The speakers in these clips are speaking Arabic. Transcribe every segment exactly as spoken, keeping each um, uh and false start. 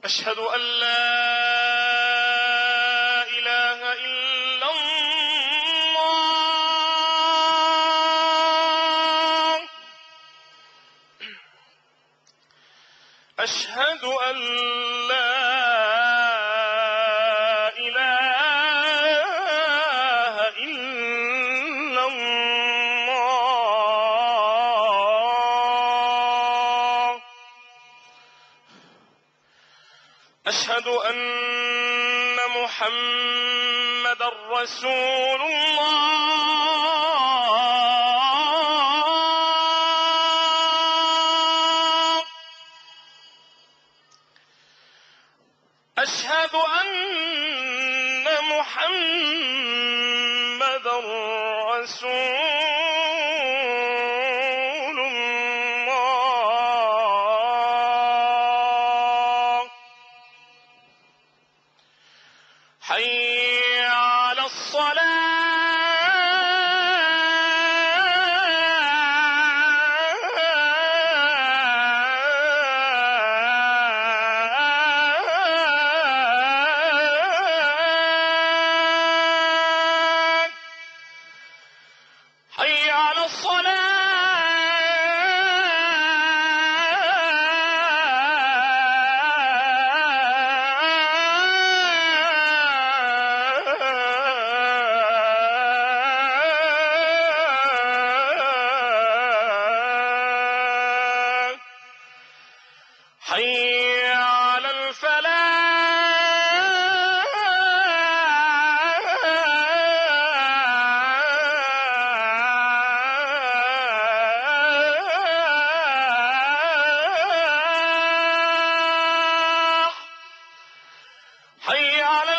أشهد أن لا إله إلا الله. أشهد أن لا إله إلا الله. أشهد أن محمدًا رسول الله. أشهد أن محمدًا رسول الله. حي على الصلاة. حي على الصلاة. حي على الفلاح. حي على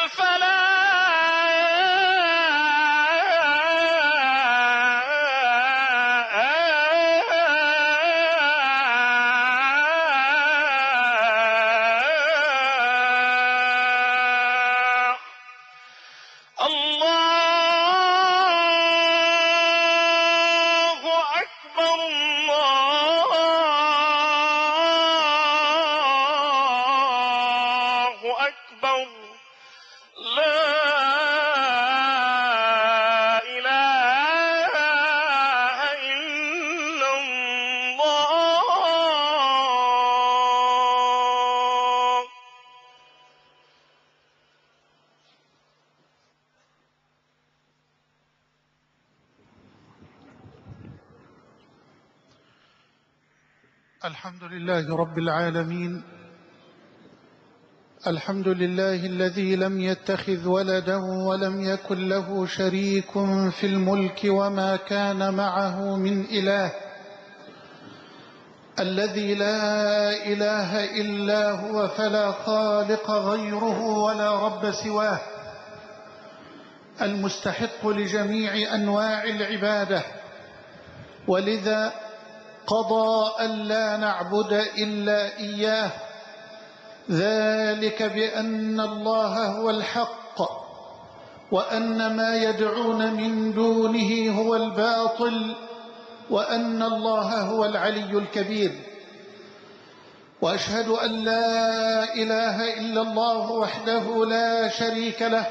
الفلاح. الله أكبر. الله أكبر. لا إله إلا الله. الحمد لله رب العالمين. الحمد لله الذي لم يتخذ ولدا ولم يكن له شريك في الملك وما كان معه من إله، الذي لا إله إلا هو فلا خالق غيره ولا رب سواه، المستحق لجميع أنواع العبادة، ولذا قضى ألا نعبد إلا إياه، ذلك بأن الله هو الحق وأن ما يدعون من دونه هو الباطل وأن الله هو العلي الكبير. وأشهد أن لا إله إلا الله وحده لا شريك له،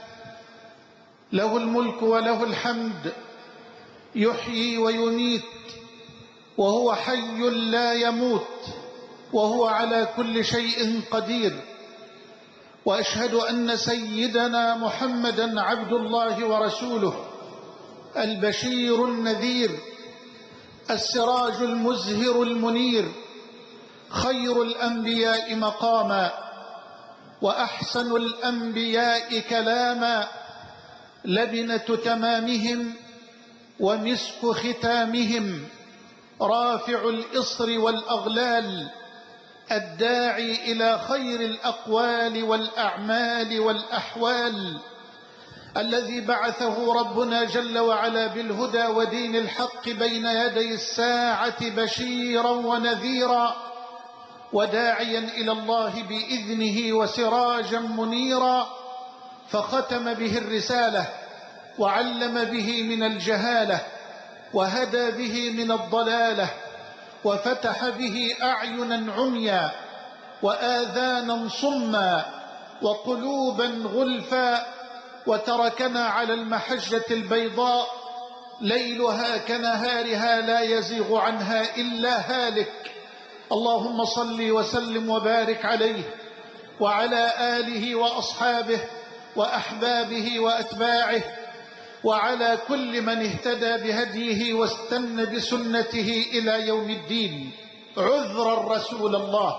له الملك وله الحمد، يحيي ويميت وهو حي لا يموت وهو على كل شيء قدير. وأشهد أن سيدنا محمدًا عبد الله ورسوله، البشير النذير، السراج المزهر المنير، خير الأنبياء مقاما وأحسن الأنبياء كلاما، لبنة تمامهم ومسك ختامهم، رافع الإصر والأغلال، الداعي إلى خير الأقوال والأعمال والأحوال، الذي بعثه ربنا جل وعلا بالهدى ودين الحق بين يدي الساعة بشيرا ونذيرا وداعيا إلى الله بإذنه وسراجا منيرا، فختم به الرسالة وعلم به من الجهالة وهدى به من الضلالة وفتح به أعينا عميا وآذانا صما وقلوبا غلفا، وتركنا على المحجة البيضاء ليلها كنهارها لا يزيغ عنها إلا هالك. اللهم صل وسلم وبارك عليه وعلى آله وأصحابه وأحبابه وأتباعه وعلى كل من اهتدى بهديه واستنى بسنته إلى يوم الدين. عذرا رسول الله،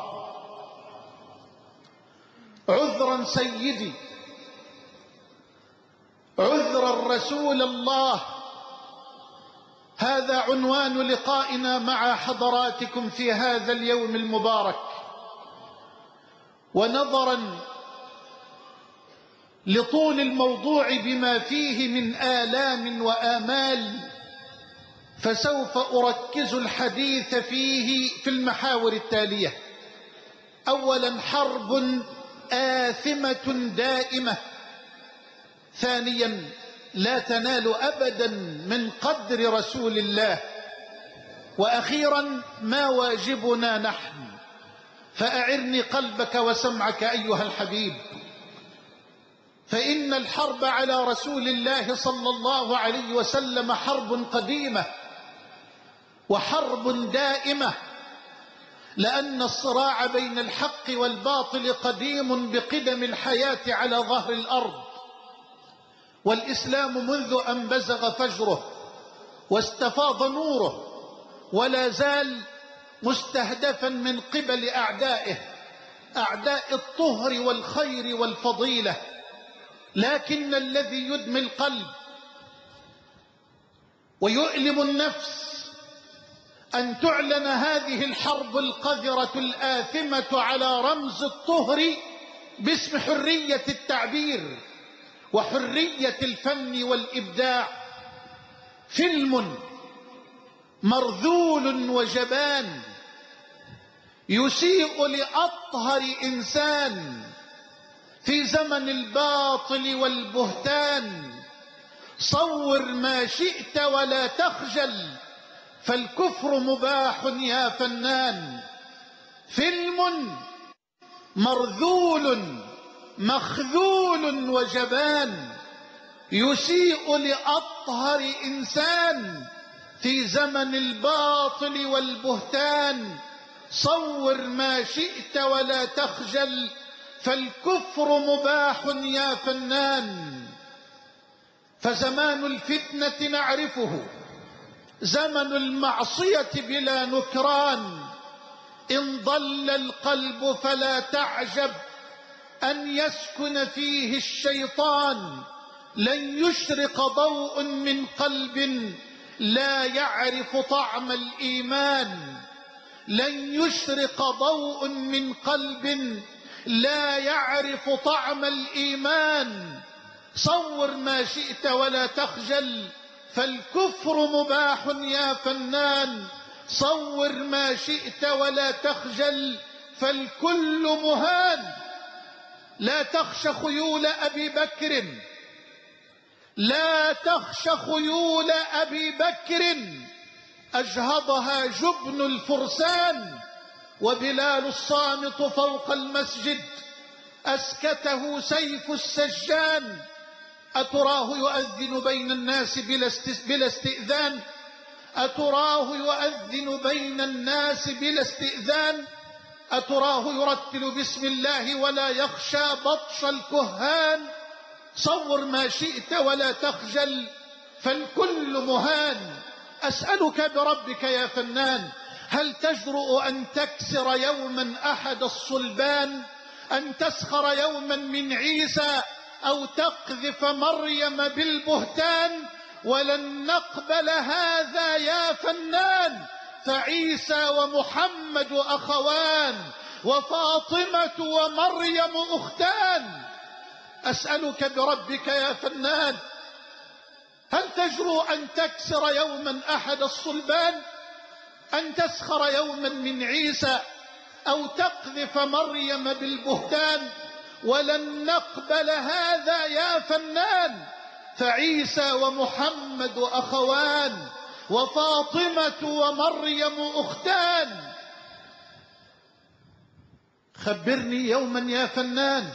عذرا سيدي، عذرا رسول الله. هذا عنوان لقائنا مع حضراتكم في هذا اليوم المبارك. ونظرا لطول الموضوع بما فيه من آلام وآمال، فسوف أركز الحديث فيه في المحاور التالية. أولا، حرب آثمة دائمة. ثانيا، لا تنال أبدا من قدر رسول الله. وأخيرا، ما واجبنا نحن؟ فأعرني قلبك وسمعك أيها الحبيب، فإن الحرب على رسول الله صلى الله عليه وسلم حرب قديمة وحرب دائمة، لأن الصراع بين الحق والباطل قديم بقدم الحياة على ظهر الأرض. والإسلام منذ أن بزغ فجره واستفاض نوره ولا زال مستهدفا من قبل أعدائه، أعداء الطهر والخير والفضيلة. لكن الذي يدمي القلب ويؤلم النفس أن تعلن هذه الحرب القذرة الآثمة على رمز الطهر باسم حرية التعبير وحرية الفن والإبداع. فيلم مرذول وجبان يسيء لأطهر إنسان في زمن الباطل والبهتان. صور ما شئت ولا تخجل، فالكفر مباح يا فنان. فيلم مرذول مخذول وجبان يسيء لأطهر إنسان في زمن الباطل والبهتان. صور ما شئت ولا تخجل، فالكفر مباح يا فنان. فزمان الفتنة نعرفه، زمن المعصية بلا نكران. إن ضل القلب فلا تعجب أن يسكن فيه الشيطان. لن يشرق ضوء من قلب لا يعرف طعم الإيمان. لن يشرق ضوء من قلب لا يعرف طعم الإيمان. صور ما شئت ولا تخجل، فالكفر مباح يا فنان. صور ما شئت ولا تخجل، فالكل مهان. لا تخش خيول أبي بكر، لا تخش خيول أبي بكر، أجهضها جبن الفرسان. وبلال الصامت فوق المسجد أسكته سيف السجان. أتراه يؤذن بين الناس بلا استئذان؟ أتراه يؤذن بين الناس بلا استئذان؟ أتراه يرتل بسم الله ولا يخشى بطش الكهان؟ صور ما شئت ولا تخجل، فالكل مهان. أسألك بربك يا فنان، هل تجرؤ أن تكسر يوما أحد الصلبان؟ أن تسخر يوما من عيسى أو تقذف مريم بالبهتان؟ ولن نقبل هذا يا فنان، فعيسى ومحمد أخوان وفاطمة ومريم أختان. أسألك بربك يا فنان، هل تجرؤ أن تكسر يوما أحد الصلبان؟ أن تسخر يوما من عيسى أو تقذف مريم بالبهتان؟ ولن نقبل هذا يا فنان، فعيسى ومحمد أخوان وفاطمة ومريم أختان. خبرني يوما يا فنان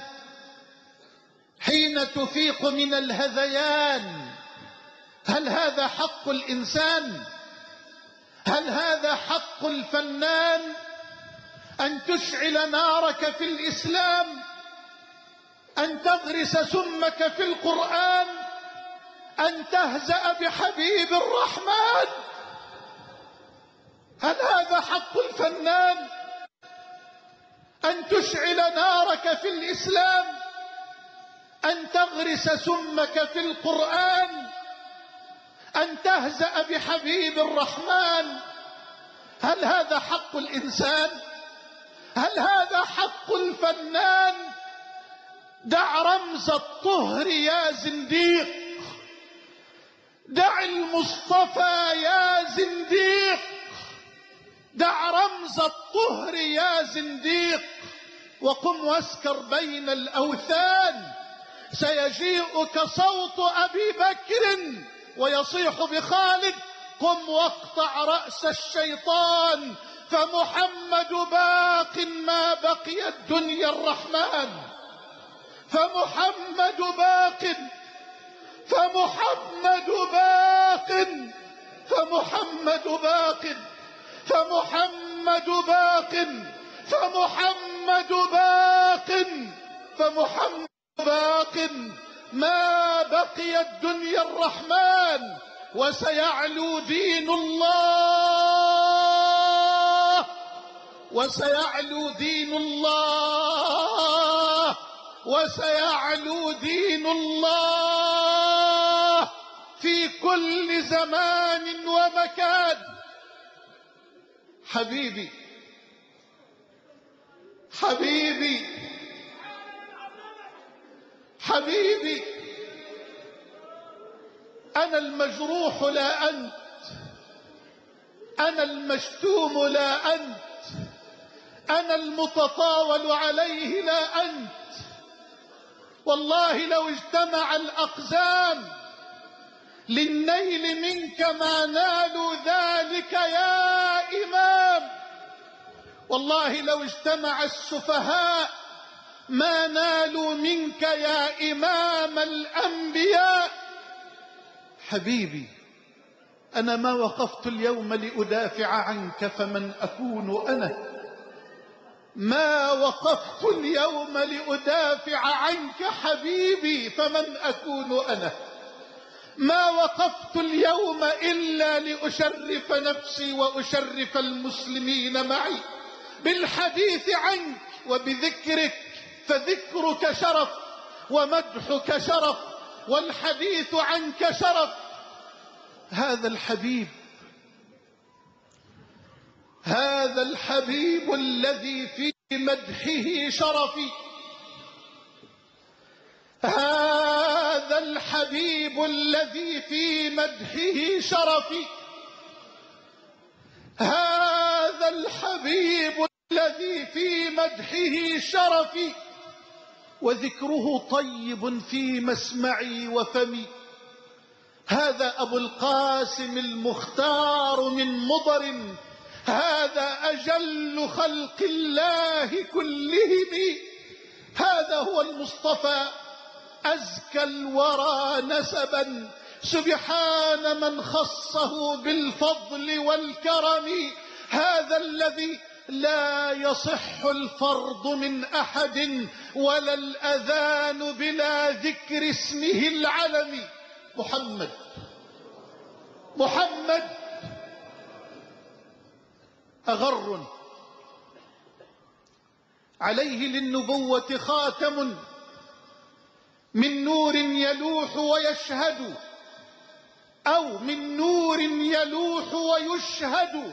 حين تفيق من الهذيان، هل هذا حق الإنسان؟ هل هذا حق الفنان أن تشعل نارك في الإسلام، أن تغرس سمك في القرآن، أن تهزأ بحبيب الرحمن؟ هل هذا حق الفنان أن تشعل نارك في الإسلام، أن تغرس سمك في القرآن، أن تهزأ بحبيب الرحمن؟ هل هذا حق الإنسان؟ هل هذا حق الفنان؟ دع رمز الطهر يا زنديق، دع المصطفى يا زنديق، دع رمز الطهر يا زنديق، وقم واسكر بين الأوثان. سيجيئك صوت أبي بكر ويصيح بخالد: قم واقطع رأس الشيطان، فمحمد باق ما بقي الدنيا الرحمن. فمحمد باق، فمحمد باق، فمحمد باق، فمحمد باق، فمحمد باق، فمحمد باق ما بقي الدنيا الرحمن. وسيعلو دين الله، وسيعلو دين الله، وسيعلو دين الله في كل زمان ومكان. حبيبي حبيبي حبيبي، أنا المجروح لا أنت، أنا المشتوم لا أنت، أنا المتطاول عليه لا أنت. والله لو اجتمع الأقزام للنيل منك ما نالوا ذلك يا إمام. والله لو اجتمع السفهاء ما نالوا منك يا إمام الأنبياء. حبيبي، أنا ما وقفت اليوم لأدافع عنك، فمن أكون أنا؟ ما وقفت اليوم لأدافع عنك حبيبي، فمن أكون أنا؟ ما وقفت اليوم إلا لأشرف نفسي وأشرف المسلمين معي بالحديث عنك وبذكرك، فذكرك شرف ومدحك شرف والحديث عنك شرف. هذا الحبيب، هذا الحبيب الذي في مدحه شرفي، هذا الحبيب الذي في مدحه شرفي، هذا الحبيب الذي في مدحه شرفي، وذكره طيب في مسمعي وفمي. هذا أبو القاسم المختار من مضر، هذا أجل خلق الله كلهم، هذا هو المصطفى أزكى الورى نسبا، سبحان من خصه بالفضل والكرم. هذا الذي لا يصح الفرض من أحد ولا الأذان بلا ذكر اسمه العلم. محمد محمد أغر عليه للنبوة خاتم من نور يلوح ويشهد، أو من نور يلوح ويشهد.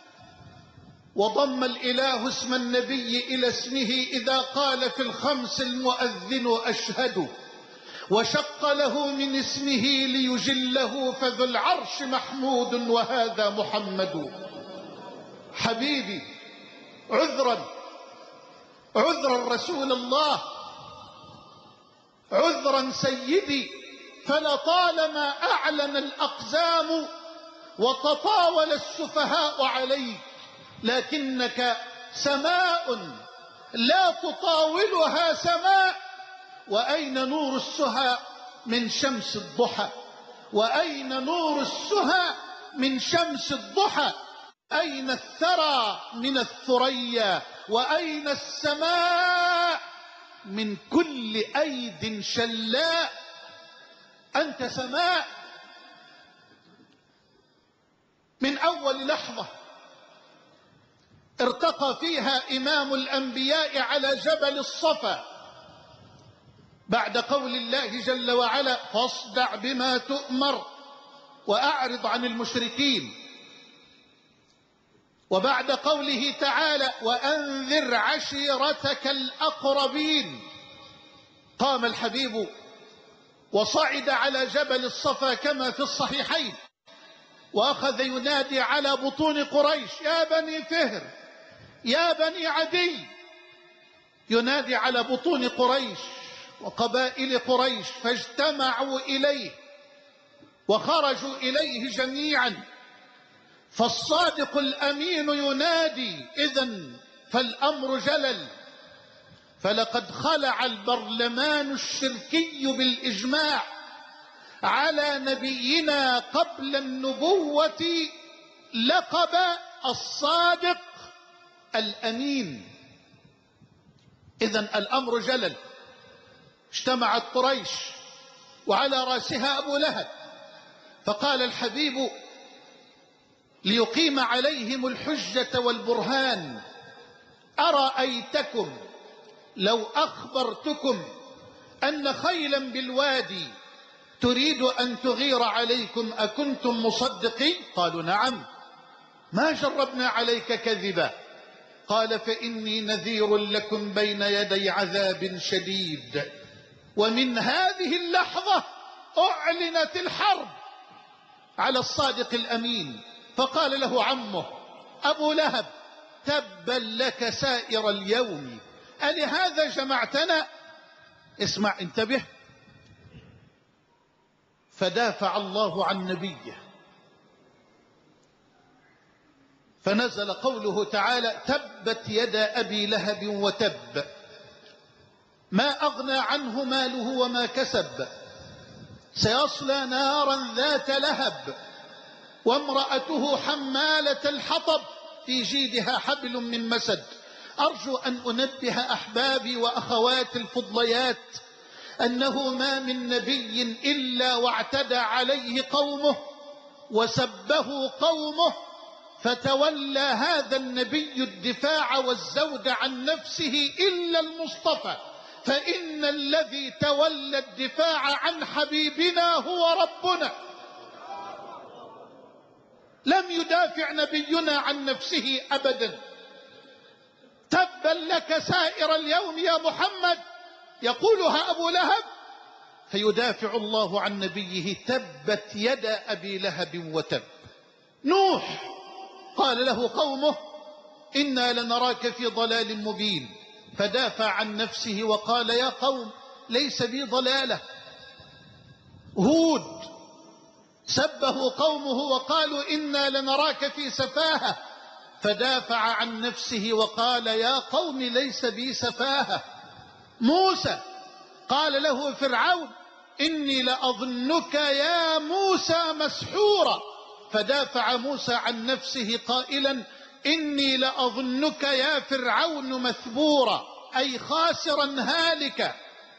وضم الإله اسم النبي إلى اسمه إذا قال في الخمس المؤذن أشهد، وشق له من اسمه ليجله، فذو العرش محمود وهذا محمد. حبيبي، عذرا عذرا رسول الله، عذرا سيدي، فلطالما أعلن الأقزام وتطاول السفهاء عليك، لكنك سماء لا تطاولها سماء. وأين نور السهى من شمس الضحى؟ وأين نور السهى من شمس الضحى؟ أين الثرى من الثريا؟ وأين السماء من كل أيد شلاء؟ أنت سماء من أول لحظة ارتقى فيها إمام الأنبياء على جبل الصفا بعد قول الله جل وعلا: فاصدع بما تؤمر وأعرض عن المشركين، وبعد قوله تعالى: وأنذر عشيرتك الأقربين. قام الحبيب وصعد على جبل الصفا كما في الصحيحين، وأخذ ينادي على بطون قريش: يا بني فهر، يا بني عدي. ينادي على بطون قريش وقبائل قريش، فاجتمعوا إليه وخرجوا إليه جميعا. فالصادق الأمين ينادي: إذن فالأمر جلل. فلقد خلع البرلمان الشركي بالإجماع على نبينا قبل النبوة لقب الصادق الأمين. إذن الأمر جلل. اجتمعت قريش وعلى رأسها أبو لهب، فقال الحبيب ليقيم عليهم الحجة والبرهان: أرأيتكم لو أخبرتكم أن خيلا بالوادي تريد أن تغير عليكم أكنتم مصدقين؟ قالوا: نعم، ما جربنا عليك كذبا. قال: فإني نذير لكم بين يدي عذاب شديد. ومن هذه اللحظة أعلنت الحرب على الصادق الأمين. فقال له عمه أبو لهب: تبا لك سائر اليوم، ألهذا جمعتنا؟ اسمع، انتبه. فدافع الله عن نبيه، فنزل قوله تعالى: تبت يدا أبي لهب وتب، ما أغنى عنه ماله وما كسب، سيصلى نارا ذات لهب، وامرأته حمالة الحطب، في جيدها حبل من مسد. أرجو أن أنبه أحبابي وأخواتي الفضليات أنه ما من نبي إلا واعتدى عليه قومه وسبه قومه، فتولى هذا النبي الدفاع والزود عن نفسه إلا المصطفى، فإن الذي تولى الدفاع عن حبيبنا هو ربنا. لم يدافع نبينا عن نفسه أبدا. تبا لك سائر اليوم يا محمد، يقولها أبو لهب، فيدافع الله عن نبيه: تبت يدا أبي لهب وتب. نوح قال له قومه: إنا لنراك في ضلال مبين، فدافع عن نفسه وقال: يا قوم ليس بي ضلالة. هود سبه قومه وقالوا: إنا لنراك في سفاهة، فدافع عن نفسه وقال: يا قوم ليس بي سفاهة. موسى قال له فرعون: إني لأظنك يا موسى مسحورا، فدافع موسى عن نفسه قائلا: إني لأظنك يا فرعون مثبورا، أي خاسرا هالكا.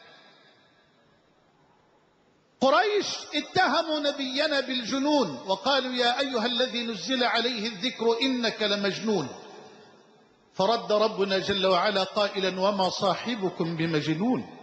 قريش اتهموا نبينا بالجنون وقالوا: يا أيها الذي نزل عليه الذكر إنك لمجنون. فرد ربنا جل وعلا قائلا: وما صاحبكم بمجنون.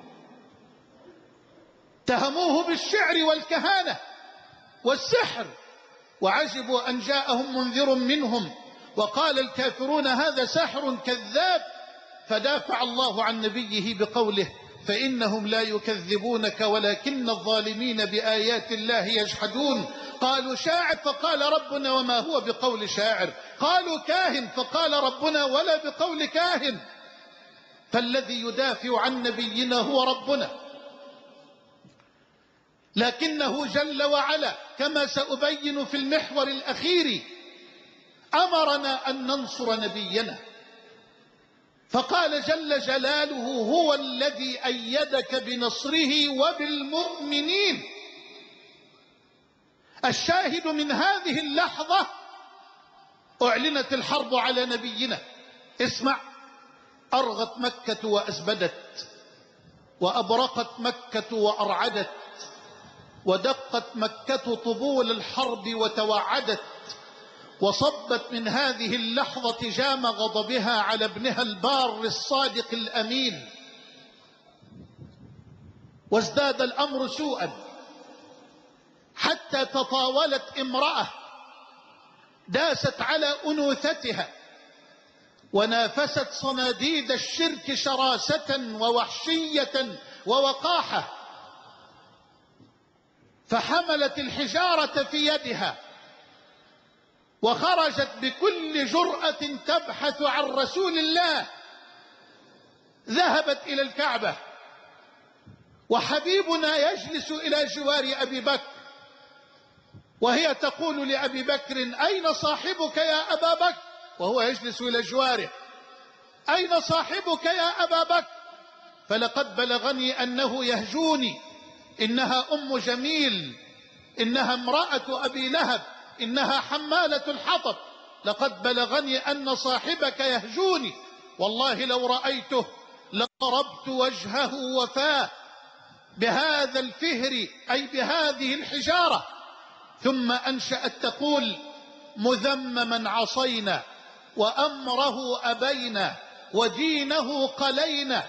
اتهموه بالشعر والكهانة والسحر، وعجبوا أن جاءهم منذر منهم وقال الكافرون: هذا ساحر كذاب. فدافع الله عن نبيه بقوله: فإنهم لا يكذبونك ولكن الظالمين بآيات الله يجحدون. قالوا: شاعر، فقال ربنا: وما هو بقول شاعر. قالوا: كاهن، فقال ربنا: ولا بقول كاهن. فالذي يدافع عن نبينا هو ربنا، لكنه جل وعلا كما سأبين في المحور الأخير أمرنا أن ننصر نبينا، فقال جل جلاله: هو الذي أيدك بنصره وبالمؤمنين. الشاهد من هذه اللحظة: أعلنت الحرب على نبينا. اسمع: أرغت مكة وأزبدت، وأبرقت مكة وأرعدت، ودقت مكة طبول الحرب وتوعدت، وصبت من هذه اللحظة جام غضبها على ابنها البار الصادق الأمين. وازداد الأمر سوءا حتى تطاولت امرأة داست على أنوثتها ونافست صناديد الشرك شراسة ووحشية ووقاحة، فحملت الحجارة في يدها وخرجت بكل جرأة تبحث عن رسول الله. ذهبت إلى الكعبة وحبيبنا يجلس إلى جوار أبي بكر، وهي تقول لأبي بكر: أين صاحبك يا أبا بكر؟ وهو يجلس إلى جواره: أين صاحبك يا أبا بكر؟ فلقد بلغني أنه يهجوني، إنها أم جميل، إنها امرأة أبي لهب، إنها حمالة الحطب. لقد بلغني أن صاحبك يهجوني، والله لو رأيته لضربت وجهه وفاه بهذا الفهر، أي بهذه الحجارة. ثم أنشأت تقول: مذمما عصينا، وأمره أبينا، ودينه قلينا.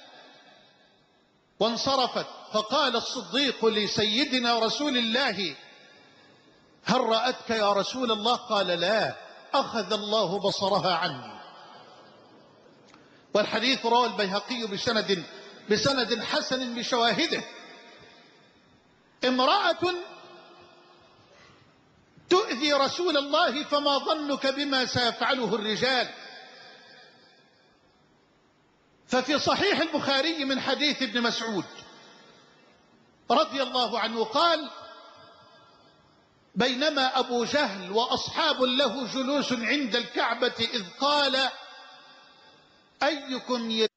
وانصرفت. فقال الصديق لسيدنا رسول الله: هل رأتك يا رسول الله؟ قال: لا، أخذ الله بصرها عني. والحديث رواه البيهقي بسند بسند حسن بشواهده. امرأة تؤذي رسول الله، فما ظنك بما سيفعله الرجال؟ ففي صحيح البخاري من حديث ابن مسعود رضي الله عنه قال: بينما أبو جهل وأصحاب له جلوس عند الكعبة إذ قال: أيكم ي...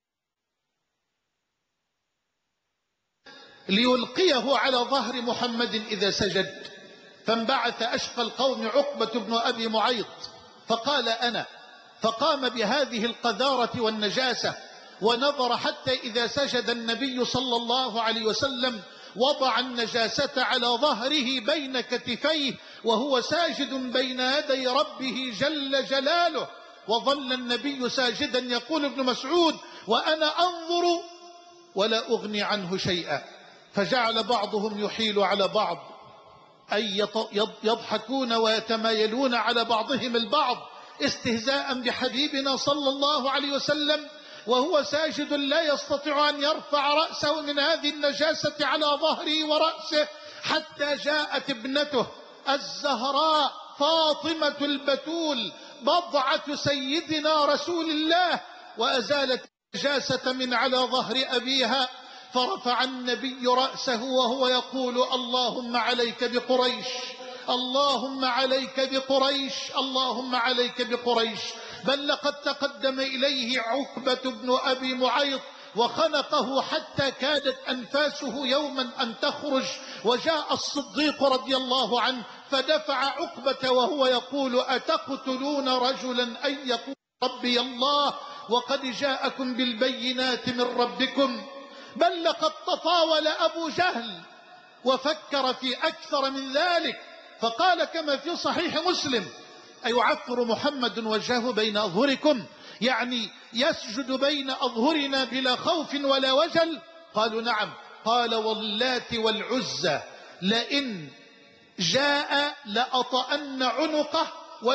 ليلقيه على ظهر محمد إذا سجد. فانبعث أشقى القوم عقبة بن أبي معيط فقال: أنا. فقام بهذه القذارة والنجاسة ونظر حتى إذا سجد النبي صلى الله عليه وسلم وضع النجاسة على ظهره بين كتفيه وهو ساجد بين يدي ربه جل جلاله. وظل النبي ساجدا، يقول ابن مسعود: وأنا أنظر ولا أغني عنه شيئا. فجعل بعضهم يحيل على بعض، أي يضحكون ويتمايلون على بعضهم البعض استهزاء بحبيبنا صلى الله عليه وسلم، وهو ساجد لا يستطيع أن يرفع رأسه من هذه النجاسة على ظهره ورأسه، حتى جاءت ابنته الزهراء فاطمة البتول بضعة سيدنا رسول الله وأزالت النجاسة من على ظهر أبيها. فرفع النبي رأسه وهو يقول: اللهم عليك بقريش، اللهم عليك بقريش، اللهم عليك بقريش. بل لقد تقدم إليه عقبة بن أبي معيط وخنقه حتى كادت أنفاسه يوما أن تخرج. وجاء الصديق رضي الله عنه فدفع عقبة وهو يقول: أتقتلون رجلا أن يقول ربي الله وقد جاءكم بالبينات من ربكم؟ بل لقد تطاول أبو جهل وفكر في أكثر من ذلك، فقال كما في صحيح مسلم: أيعفر محمد وجهه بين أظهركم؟ يعني يسجد بين أظهرنا بلا خوف ولا وجل؟ قالوا: نعم. قال: واللات والعزى لئن جاء لأطأن عنقه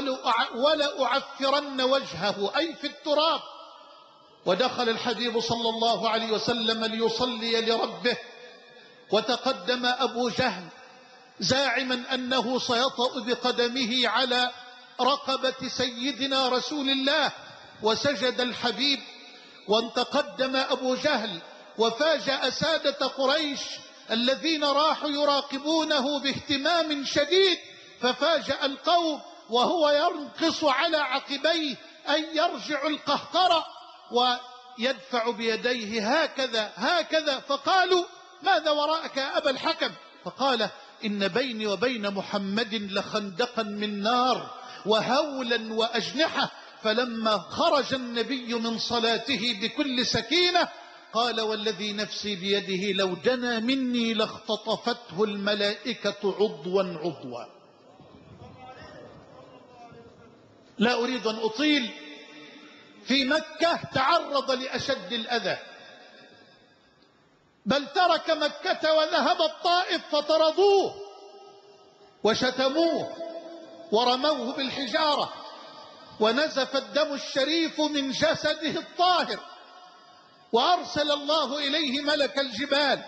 ولأعفرن وجهه، أي في التراب. ودخل الحبيب صلى الله عليه وسلم ليصلي لربه، وتقدم أبو جهل زاعما أنه سيطأ بقدمه على رقبة سيدنا رسول الله، وسجد الحبيب. وتقدم أبو جهل وفاجأ سادة قريش الذين راحوا يراقبونه باهتمام شديد، ففاجأ القوم وهو ينقص على عقبيه أن يرجع القهقرة ويدفع بيديه هكذا هكذا، فقالوا ماذا وراءك يا أبا الحكم؟ فقال إن بيني وبين محمد لخندقا من نار وهولا وأجنحة، فلما خرج النبي من صلاته بكل سكينة قال والذي نفسي بيده لو دنا مني لاختطفته الملائكة عضوا عضوا. لا أريد أن أطيل. في مكة تعرض لأشد الأذى، بل ترك مكة وذهب الطائف فطردوه وشتموه ورموه بالحجارة، ونزف الدم الشريف من جسده الطاهر، وأرسل الله إليه ملك الجبال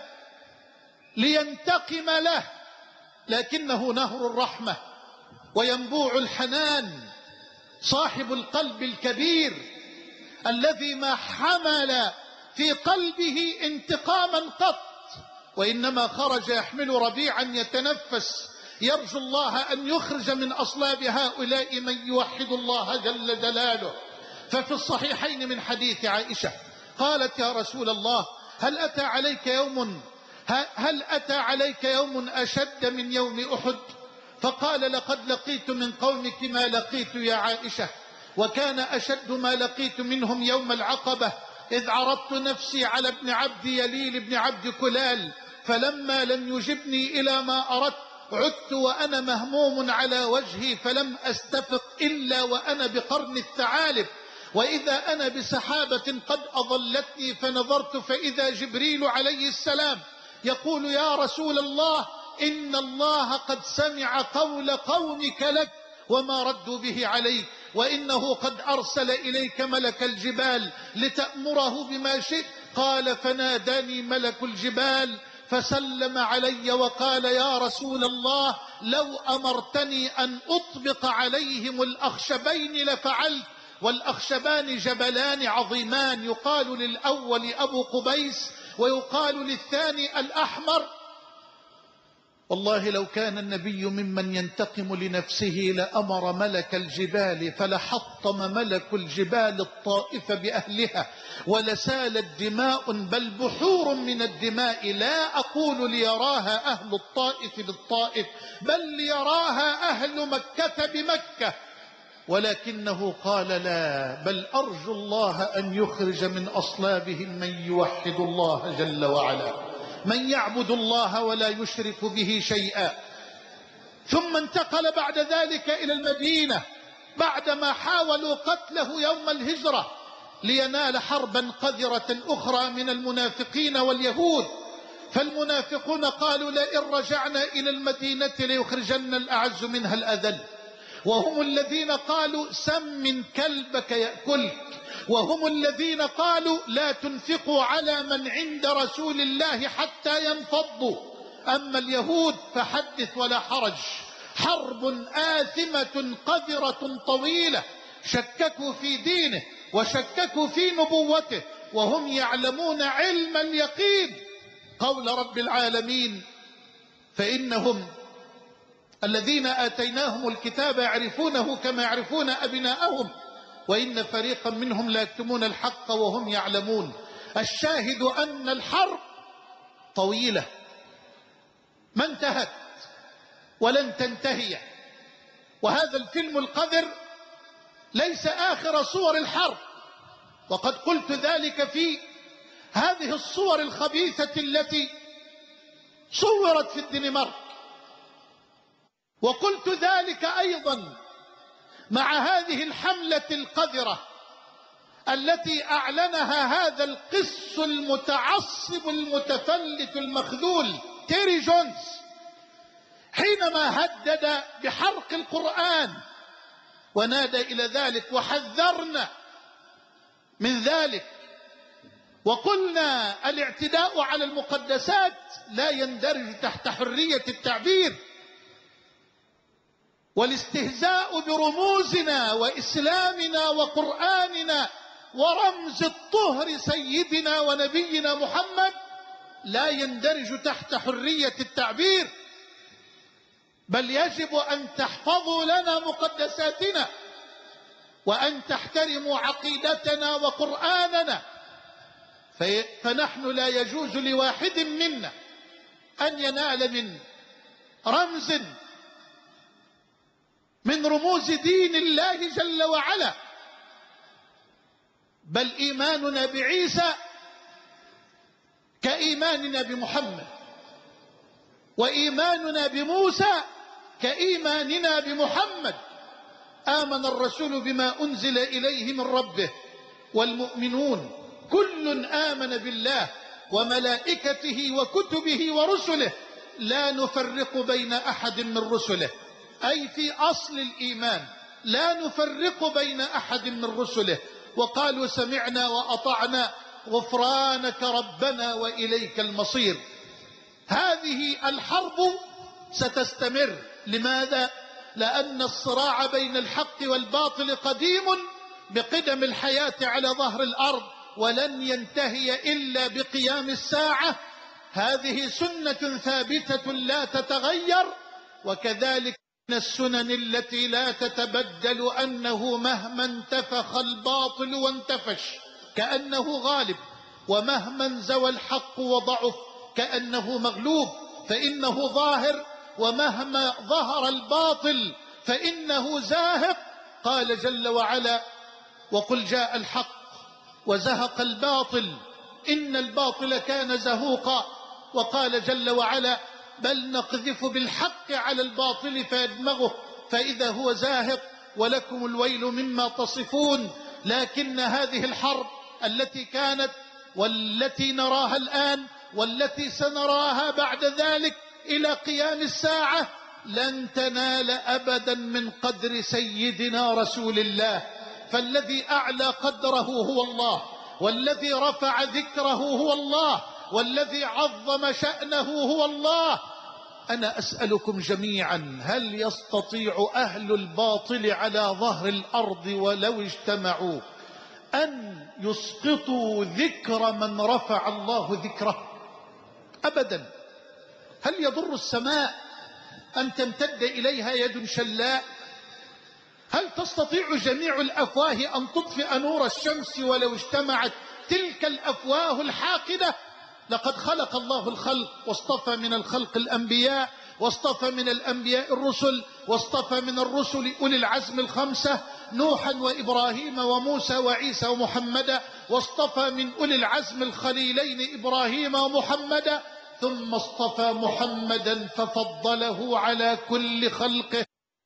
لينتقم له، لكنه نهر الرحمة وينبوع الحنان، صاحب القلب الكبير الذي ما حمل في قلبه انتقاما قط، وإنما خرج يحمل ربيعا يتنفس يرجو الله أن يخرج من أصلاب هؤلاء من يوحد الله جل جلاله. ففي الصحيحين من حديث عائشة قالت يا رسول الله هل أتى عليك يوم هل أتى عليك يوم أشد من يوم أحد؟ فقال لقد لقيت من قومك ما لقيت يا عائشة، وكان أشد ما لقيت منهم يوم العقبة، إذ عرضت نفسي على ابن عبد يليل ابن عبد كلال، فلما لم يجبني إلى ما أردت عدت وأنا مهموم على وجهي، فلم أستفق إلا وأنا بقرن الثعالب، وإذا أنا بسحابة قد أظلتني فنظرت فإذا جبريل عليه السلام يقول يا رسول الله إن الله قد سمع قول قومك لك وما ردوا به عليك، وإنه قد أرسل إليك ملك الجبال لتأمره بما شئت. قال فناداني ملك الجبال فسلم علي وقال يا رسول الله لو أمرتني أن أطبق عليهم الأخشبين لفعلت، والأخشبان جبلان عظيمان، يقال للأول أبو قبيس ويقال للثاني الأحمر. والله لو كان النبي ممن ينتقم لنفسه لأمر ملك الجبال فلحطم ملك الجبال الطائف بأهلها ولسالت دماء بل بحور من الدماء، لا أقول ليراها أهل الطائف بالطائف بل ليراها أهل مكة بمكة، ولكنه قال لا، بل أرجو الله أن يخرج من أصلابهم من يوحد الله جل وعلا، من يعبد الله ولا يشرك به شيئا. ثم انتقل بعد ذلك إلى المدينة بعدما حاولوا قتله يوم الهجرة لينال حربا قذرة أخرى من المنافقين واليهود. فالمنافقون قالوا لئن رجعنا إلى المدينة ليخرجن الأعز منها الأذل، وهم الذين قالوا سمن كلبك يأكلك، وهم الذين قالوا لا تنفقوا على من عند رسول الله حتى ينفضوا. أما اليهود فحدث ولا حرج، حرب آثمة قذرة طويلة، شككوا في دينه وشككوا في نبوته وهم يعلمون علم اليقين قول رب العالمين فإنهم الذين آتيناهم الكتاب يعرفونه كما يعرفون أبناءهم وإن فريقا منهم لا يكتمون الحق وهم يعلمون. الشاهد أن الحرب طويلة ما انتهت ولن تنتهي، وهذا الفيلم القذر ليس آخر صور الحرب، وقد قلت ذلك في هذه الصور الخبيثة التي صورت في الدنمارك، وقلت ذلك أيضا مع هذه الحملة القذرة التي أعلنها هذا القس المتعصب المتفلت المخذول تيري جونز حينما هدد بحرق القرآن ونادى إلى ذلك، وحذرنا من ذلك وقلنا الاعتداء على المقدسات لا يندرج تحت حرية التعبير، والاستهزاء برموزنا وإسلامنا وقرآننا ورمز الطهر سيدنا ونبينا محمد لا يندرج تحت حرية التعبير، بل يجب أن تحفظوا لنا مقدساتنا. وأن تحترموا عقيدتنا وقرآننا، فنحن لا يجوز لواحد منا أن ينال من رمز من رموز دين الله جل وعلا، بل إيماننا بعيسى كإيماننا بمحمد، وإيماننا بموسى كإيماننا بمحمد. آمن الرسول بما أنزل إليه من ربه والمؤمنون كل آمن بالله وملائكته وكتبه ورسله لا نفرق بين أحد من رسله، أي في أصل الإيمان لا نفرق بين أحد من رسله. وقالوا سمعنا وأطعنا غفرانك ربنا وإليك المصير. هذه الحرب ستستمر. لماذا؟ لأن الصراع بين الحق والباطل قديم بقدم الحياة على ظهر الأرض، ولن ينتهي إلا بقيام الساعة. هذه سنة ثابتة لا تتغير، وكذلك من السنن التي لا تتبدل أنه مهما انتفخ الباطل وانتفش كأنه غالب، ومهما انزوى الحق وضعف كأنه مغلوب، فإنه ظاهر، ومهما ظهر الباطل فإنه زاهق. قال جل وعلا: وقل جاء الحق وزهق الباطل إن الباطل كان زهوقا. وقال جل وعلا: بل نقذف بالحق على الباطل فيدمغه فإذا هو زاهق ولكم الويل مما تصفون. لكن هذه الحرب التي كانت والتي نراها الآن والتي سنراها بعد ذلك إلى قيام الساعة لن تنال أبدا من قدر سيدنا رسول الله. فالذي أعلى قدره هو الله، والذي رفع ذكره هو الله، والذي عظم شأنه هو الله. أنا أسألكم جميعا: هل يستطيع أهل الباطل على ظهر الأرض ولو اجتمعوا أن يسقطوا ذكر من رفع الله ذكره؟ أبدا. هل يضر السماء أن تمتد إليها يد شلاء؟ هل تستطيع جميع الأفواه أن تطفئ نور الشمس ولو اجتمعت تلك الأفواه الحاقدة؟ لقد خلق الله الخلق، واصطفى من الخلق الأنبياء، واصطفى من الأنبياء الرسل، واصطفى من الرسل أولي العزم الخمسة: نوحا وإبراهيم وموسى وعيسى ومحمدا، واصطفى من أولي العزم الخليلين إبراهيم ومحمدا، ثم اصطفى محمدا ففضله على كل خلقه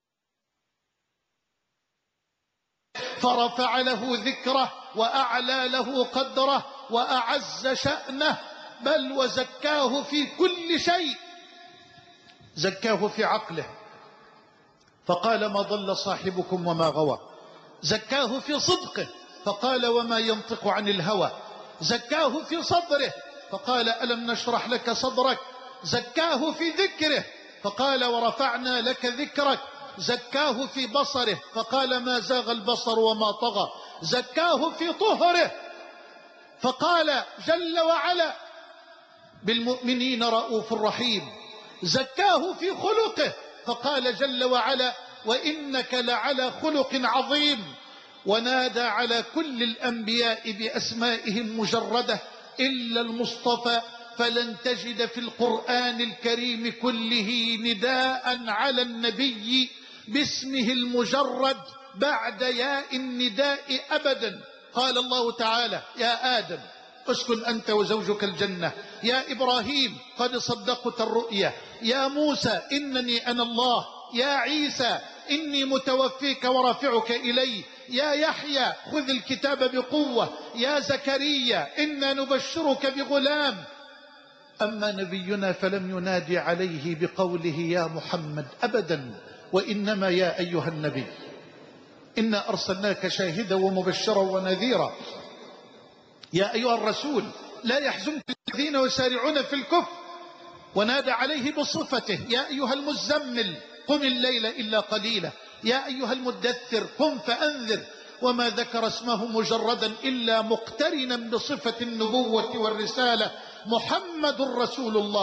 فرفع له ذكره وأعلى له قدره وأعز شأنه، بل وزكاه في كل شيء. زكاه في عقله فقال: ما ضل صاحبكم وما غوى. زكاه في صدقه فقال: وما ينطق عن الهوى. زكاه في صدره فقال: ألم نشرح لك صدرك. زكاه في ذكره فقال: ورفعنا لك ذكرك. زكاه في بصره فقال: ما زاغ البصر وما طغى. زكاه في طهره فقال جل وعلا: بالمؤمنين رؤوف رحيم. زكاه في خلقه فقال جل وعلا: وإنك لعلى خلق عظيم. ونادى على كل الأنبياء بأسمائهم مجردة إلا المصطفى، فلن تجد في القرآن الكريم كله نداء على النبي باسمه المجرد بعد ياء النداء أبدا. قال الله تعالى: يا آدم اسكن أنت وزوجك الجنة. يا إبراهيم قد صدقت الرؤيا. يا موسى إنني أنا الله. يا عيسى إني متوفيك ورافعك إلي. يا يحيى خذ الكتاب بقوة. يا زكريا إنا نبشرك بغلام. أما نبينا فلم ينادي عليه بقوله يا محمد أبدا، وإنما يا أيها النبي إنا أرسلناك شاهدا ومبشرا ونذيرا. يا أيها الرسول لا يحزنك الذين يسارعون في الكفر. ونادى عليه بصفته: يا أيها المزمل قم الليل إلا قليلا. يا أيها المدثر قم فأنذر. وما ذكر اسمه مجردا إلا مقترنا بصفة النبوة والرسالة: محمد رسول الله.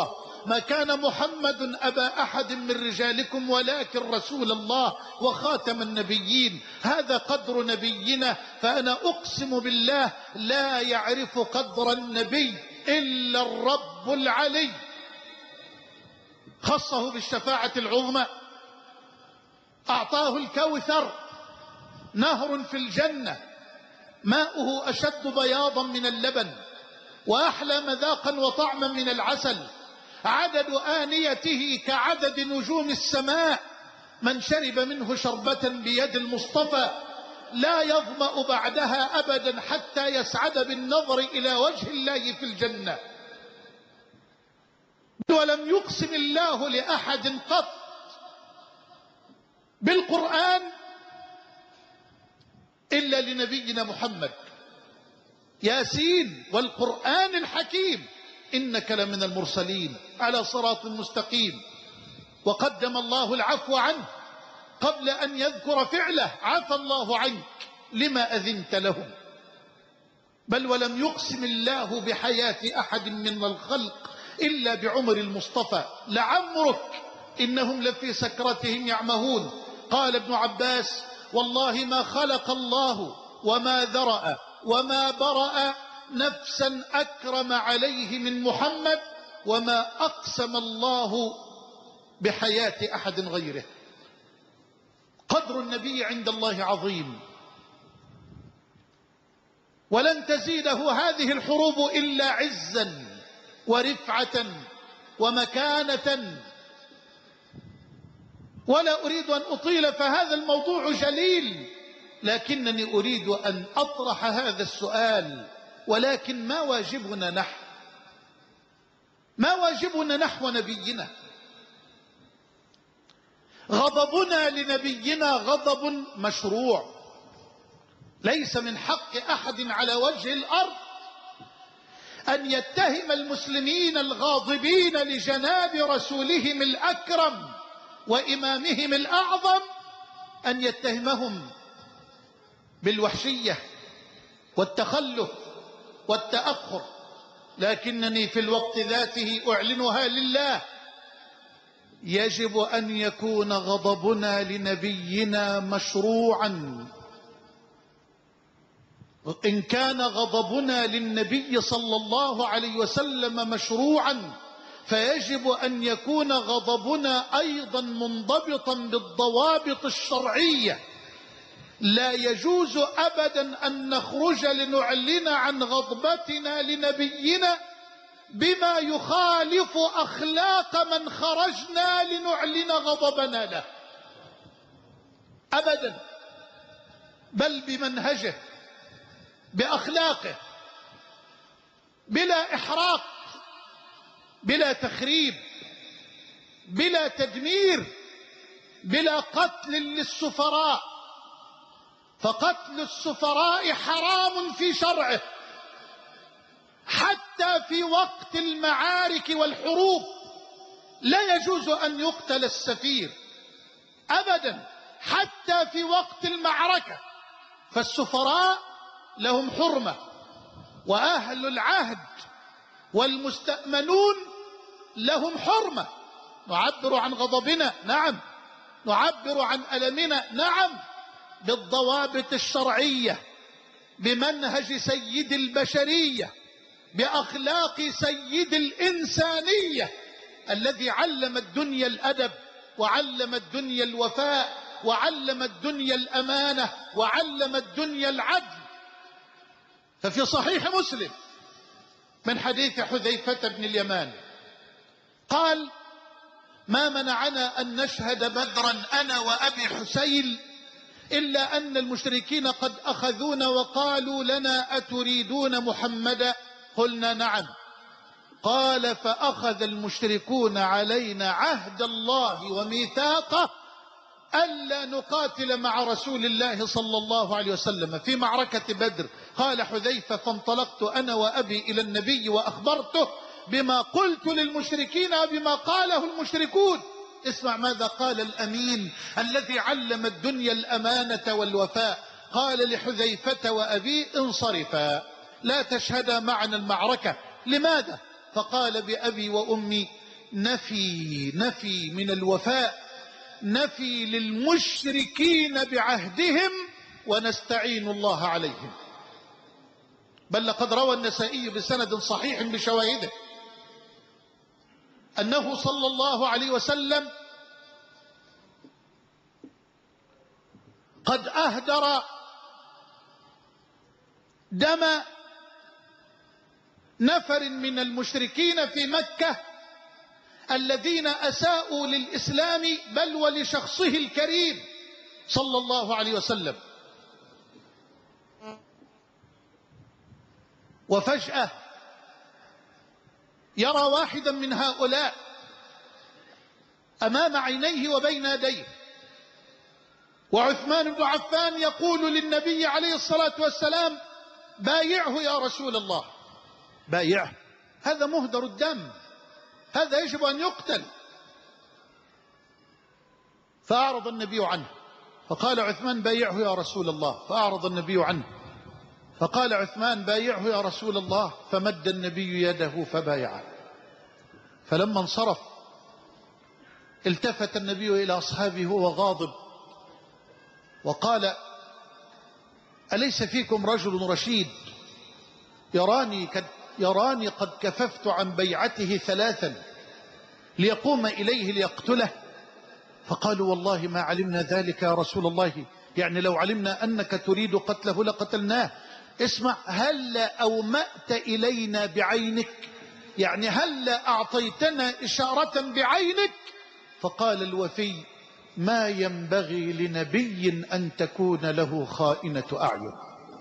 ما كان محمد أبا أحد من رجالكم ولكن رسول الله وخاتم النبيين. هذا قدر نبينا، فأنا أقسم بالله لا يعرف قدر النبي إلا الرب العلي. خصه بالشفاعة العظمى، أعطاه الكوثر، نهر في الجنة ماؤه أشد بياضا من اللبن وأحلى مذاقا وطعما من العسل، عدد آنيته كعدد نجوم السماء، من شرب منه شربة بيد المصطفى لا يظمأ بعدها أبدا حتى يسعد بالنظر إلى وجه الله في الجنة. ولم يقسم الله لأحد قط بالقرآن إلا لنبينا محمد. ياسين والقرآن الحكيم إنك لمن المرسلين على صراط مستقيم. وقدم الله العفو عنه قبل أن يذكر فعله، عفى الله عنك لما أذنت لهم. بل ولم يقسم الله بحياة أحد من الخلق إلا بعمر المصطفى. لعمرك إنهم لفي سكرتهم يعمهون. قال ابن عباس: والله ما خلق الله وما ذرأ وما برأ نفسا أكرم عليه من محمد، وما أقسم الله بحياة أحد غيره. قدر النبي عند الله عظيم، ولن تزيده هذه الحروب إلا عزا ورفعة ومكانة. ولا أريد أن أطيل فهذا الموضوع جليل، لكنني أريد أن أطرح هذا السؤال: ولكن ما واجبنا نحن؟ ما واجبنا نحو نبينا؟ غضبنا لنبينا غضب مشروع، ليس من حق أحد على وجه الأرض أن يتهم المسلمين الغاضبين لجناب رسولهم الأكرم وإمامهم الأعظم أن يتهمهم بالوحشية والتخلف والتأخر. لكنني في الوقت ذاته أعلنها لله: يجب أن يكون غضبنا لنبينا مشروعا. إن كان غضبنا للنبي صلى الله عليه وسلم مشروعا، فيجب أن يكون غضبنا أيضا منضبطا بالضوابط الشرعية. لا يجوز أبدا أن نخرج لنعلن عن غضبتنا لنبينا بما يخالف أخلاق من خرجنا لنعلن غضبنا له أبدا، بل بمنهجه بأخلاقه، بلا إحراق، بلا تخريب، بلا تدمير، بلا قتل للسفراء. فقتل السفراء حرام في شرعه، حتى في وقت المعارك والحروب لا يجوز أن يقتل السفير أبدا، حتى في وقت المعركة. فالسفراء لهم حرمة، وأهل العهد والمستأمنون لهم حرمة. نعبر عن غضبنا، نعم، نعبر عن ألمنا، نعم، بالضوابط الشرعية، بمنهج سيد البشرية، بأخلاق سيد الإنسانية الذي علم الدنيا الأدب، وعلم الدنيا الوفاء، وعلم الدنيا الأمانة، وعلم الدنيا العدل. ففي صحيح مسلم من حديث حذيفة بن اليمان قال: ما منعنا أن نشهد بدرا أنا وأبي حسين إلا أن المشركين قد أخذونا وقالوا لنا: أتريدون محمدا؟ قلنا: نعم. قال: فأخذ المشركون علينا عهد الله وميثاقه ألا نقاتل مع رسول الله صلى الله عليه وسلم في معركة بدر. قال حذيفة: فانطلقت أنا وأبي إلى النبي وأخبرته بما قلت للمشركين وبما قاله المشركون. اسمع ماذا قال الأمين الذي علم الدنيا الأمانة والوفاء. قال لحذيفة وأبي: انصرفا، لا تشهدا معنا المعركة. لماذا؟ فقال: بأبي وأمي نفي نفي من الوفاء، نفي للمشركين بعهدهم، ونستعين الله عليهم. بل لقد روى النسائي بسند صحيح بشواهده أنه صلى الله عليه وسلم قد أهدر دم نفر من المشركين في مكة الذين أساءوا للإسلام بل ولشخصه الكريم صلى الله عليه وسلم. وفجأة يرى واحدا من هؤلاء أمام عينيه وبين يديه، وعثمان بن عفان يقول للنبي عليه الصلاة والسلام: بايعه يا رسول الله. بايعه؟ هذا مهدر الدم، هذا يجب أن يقتل. فأعرض النبي عنه، فقال عثمان: بايعه يا رسول الله. فأعرض النبي عنه، فقال عثمان: بايعه يا رسول الله. فمد النبي يده فبايعه. فلما انصرف التفت النبي إلى أصحابه وهو غاضب وقال: أليس فيكم رجل رشيد يراني قد, يراني قد كففت عن بيعته ثلاثا ليقوم إليه ليقتله؟ فقالوا: والله ما علمنا ذلك يا رسول الله، يعني لو علمنا أنك تريد قتله لقتلناه. اسمع، هل أومأت إلينا بعينك؟ يعني هل أعطيتنا إشارة بعينك؟ فقال الوفي: ما ينبغي لنبي أن تكون له خائنة أعين.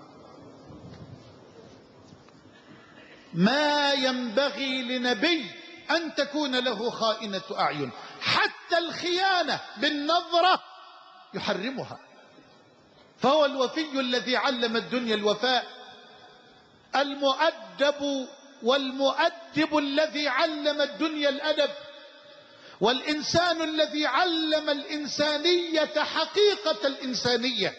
ما ينبغي لنبي أن تكون له خائنة أعين، حتى الخيانة بالنظرة يحرمها. فهو الوفي الذي علم الدنيا الوفاء، المؤدب والمؤدب الذي علم الدنيا الأدب، والإنسان الذي علم الإنسانية حقيقة الإنسانية،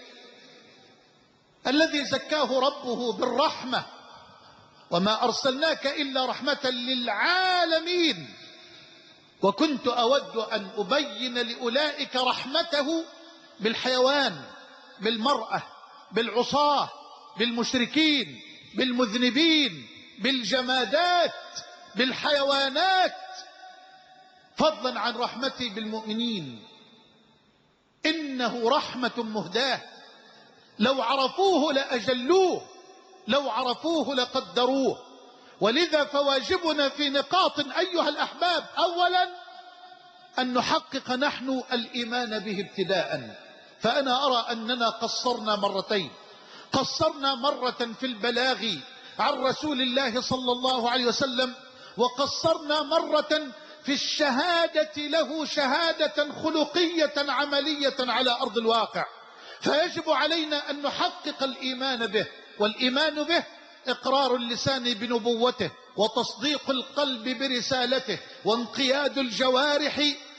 الذي زكاه ربه بالرحمة: وما أرسلناك إلا رحمة للعالمين. وكنت أود أن أبين لأولئك رحمته بالحيوان، بالمرأة، بالعصاة، بالمشركين، بالمذنبين، بالجمادات، بالحيوانات، فضلا عن رحمتي بالمؤمنين. إنه رحمة مهداة، لو عرفوه لأجلوه، لو عرفوه لقدروه. ولذا فواجبنا في نقاط أيها الأحباب: أولا أن نحقق نحن الإيمان به ابتداء. فأنا أرى أننا قصرنا مرتين. قصرنا مرة في البلاغ عن رسول الله صلى الله عليه وسلم، وقصرنا مرة في الشهادة له شهادة خلقية عملية على أرض الواقع. فيجب علينا أن نحقق الإيمان به، والإيمان به إقرار اللسان بنبوته، وتصديق القلب برسالته، وانقياد الجوارح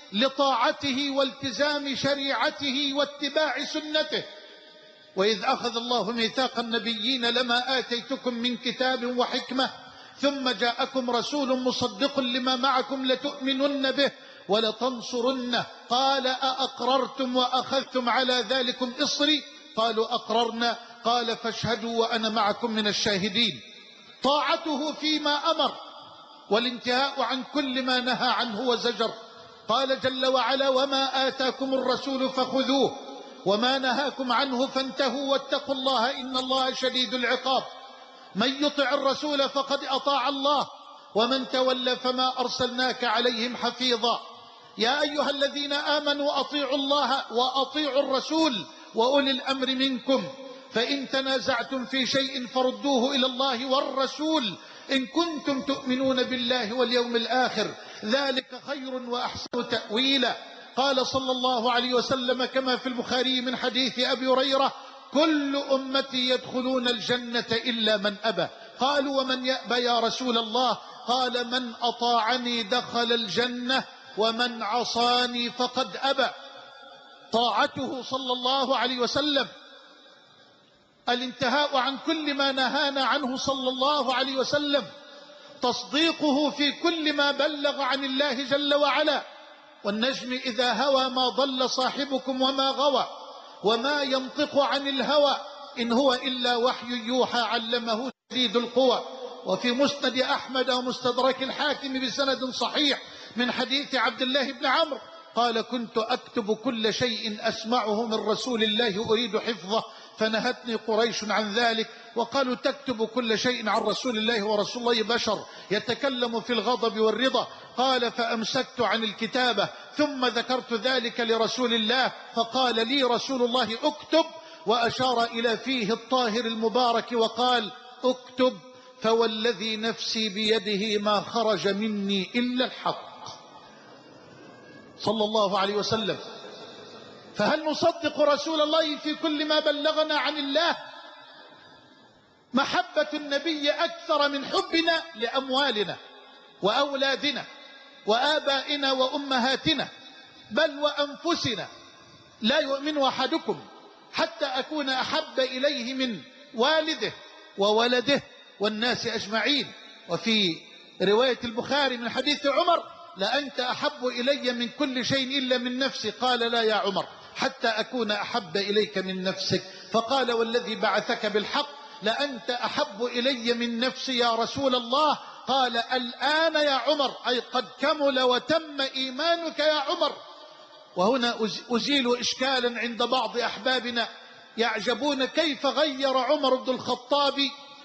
لطاعته والتزام شريعته واتباع سنته. وإذ أخذ الله ميثاق النبيين لما آتيتكم من كتاب وحكمة ثم جاءكم رسول مصدق لما معكم لتؤمنن به ولتنصرنه قال: أأقررتم وأخذتم على ذلكم إصري؟ قالوا: أقررنا. قال: فاشهدوا وأنا معكم من الشاهدين. طاعته فيما أمر، والانتهاء عن كل ما نهى عنه وزجر. قال جل وعلا: وما آتاكم الرسول فخذوه وما نهاكم عنه فانتهوا واتقوا الله إن الله شديد العقاب. من يطع الرسول فقد أطاع الله ومن تولى فما أرسلناك عليهم حفيظا. يا أيها الذين آمنوا أطيعوا الله وأطيعوا الرسول وأولي الأمر منكم، فإن تنازعتم في شيء فردوه إلى الله والرسول إن كنتم تؤمنون بالله واليوم الآخر، ذلك خير وأحسن تأويلا. قال صلى الله عليه وسلم كما في البخاري من حديث أبي هريرة: كل أمتي يدخلون الجنة إلا من أبى. قالوا: ومن يأبى يا رسول الله؟ قال: من أطاعني دخل الجنة ومن عصاني فقد أبى. طاعته صلى الله عليه وسلم، الانتهاء عن كل ما نهانا عنه صلى الله عليه وسلم، تصديقه في كل ما بلغ عن الله جل وعلا. والنجم إذا هوى ما ضل صاحبكم وما غوى وما ينطق عن الهوى إن هو إلا وحي يوحى علمه شديد القوى. وفي مسند أحمد ومستدرك الحاكم بسند صحيح من حديث عبد الله بن عمرو قال كنت أكتب كل شيء أسمعه من رسول الله أريد حفظه فنهتني قريش عن ذلك وقالوا تكتب كل شيء عن رسول الله ورسول الله بشر يتكلم في الغضب والرضا. قال فأمسكت عن الكتابة ثم ذكرت ذلك لرسول الله فقال لي رسول الله اكتب وأشار إلى فيه الطاهر المبارك وقال اكتب فوالذي نفسي بيده ما خرج مني إلا الحق صلى الله عليه وسلم. فهل نصدق رسول الله في كل ما بلغنا عن الله؟ محبة النبي أكثر من حبنا لأموالنا وأولادنا وآبائنا وأمهاتنا بل وأنفسنا. لا يؤمن أحدكم حتى أكون أحب إليه من والده وولده والناس أجمعين. وفي رواية البخاري من حديث عمر لأنت أحب إلي من كل شيء إلا من نفسي قال لا يا عمر حتى أكون أحب إليك من نفسك. فقال والذي بعثك بالحق لأنت أحب إلي من نفسي يا رسول الله. قال الآن يا عمر أي قد كمل وتم إيمانك يا عمر. وهنا أزيل إشكالا عند بعض أحبابنا يعجبون كيف غير عمر بن الخطاب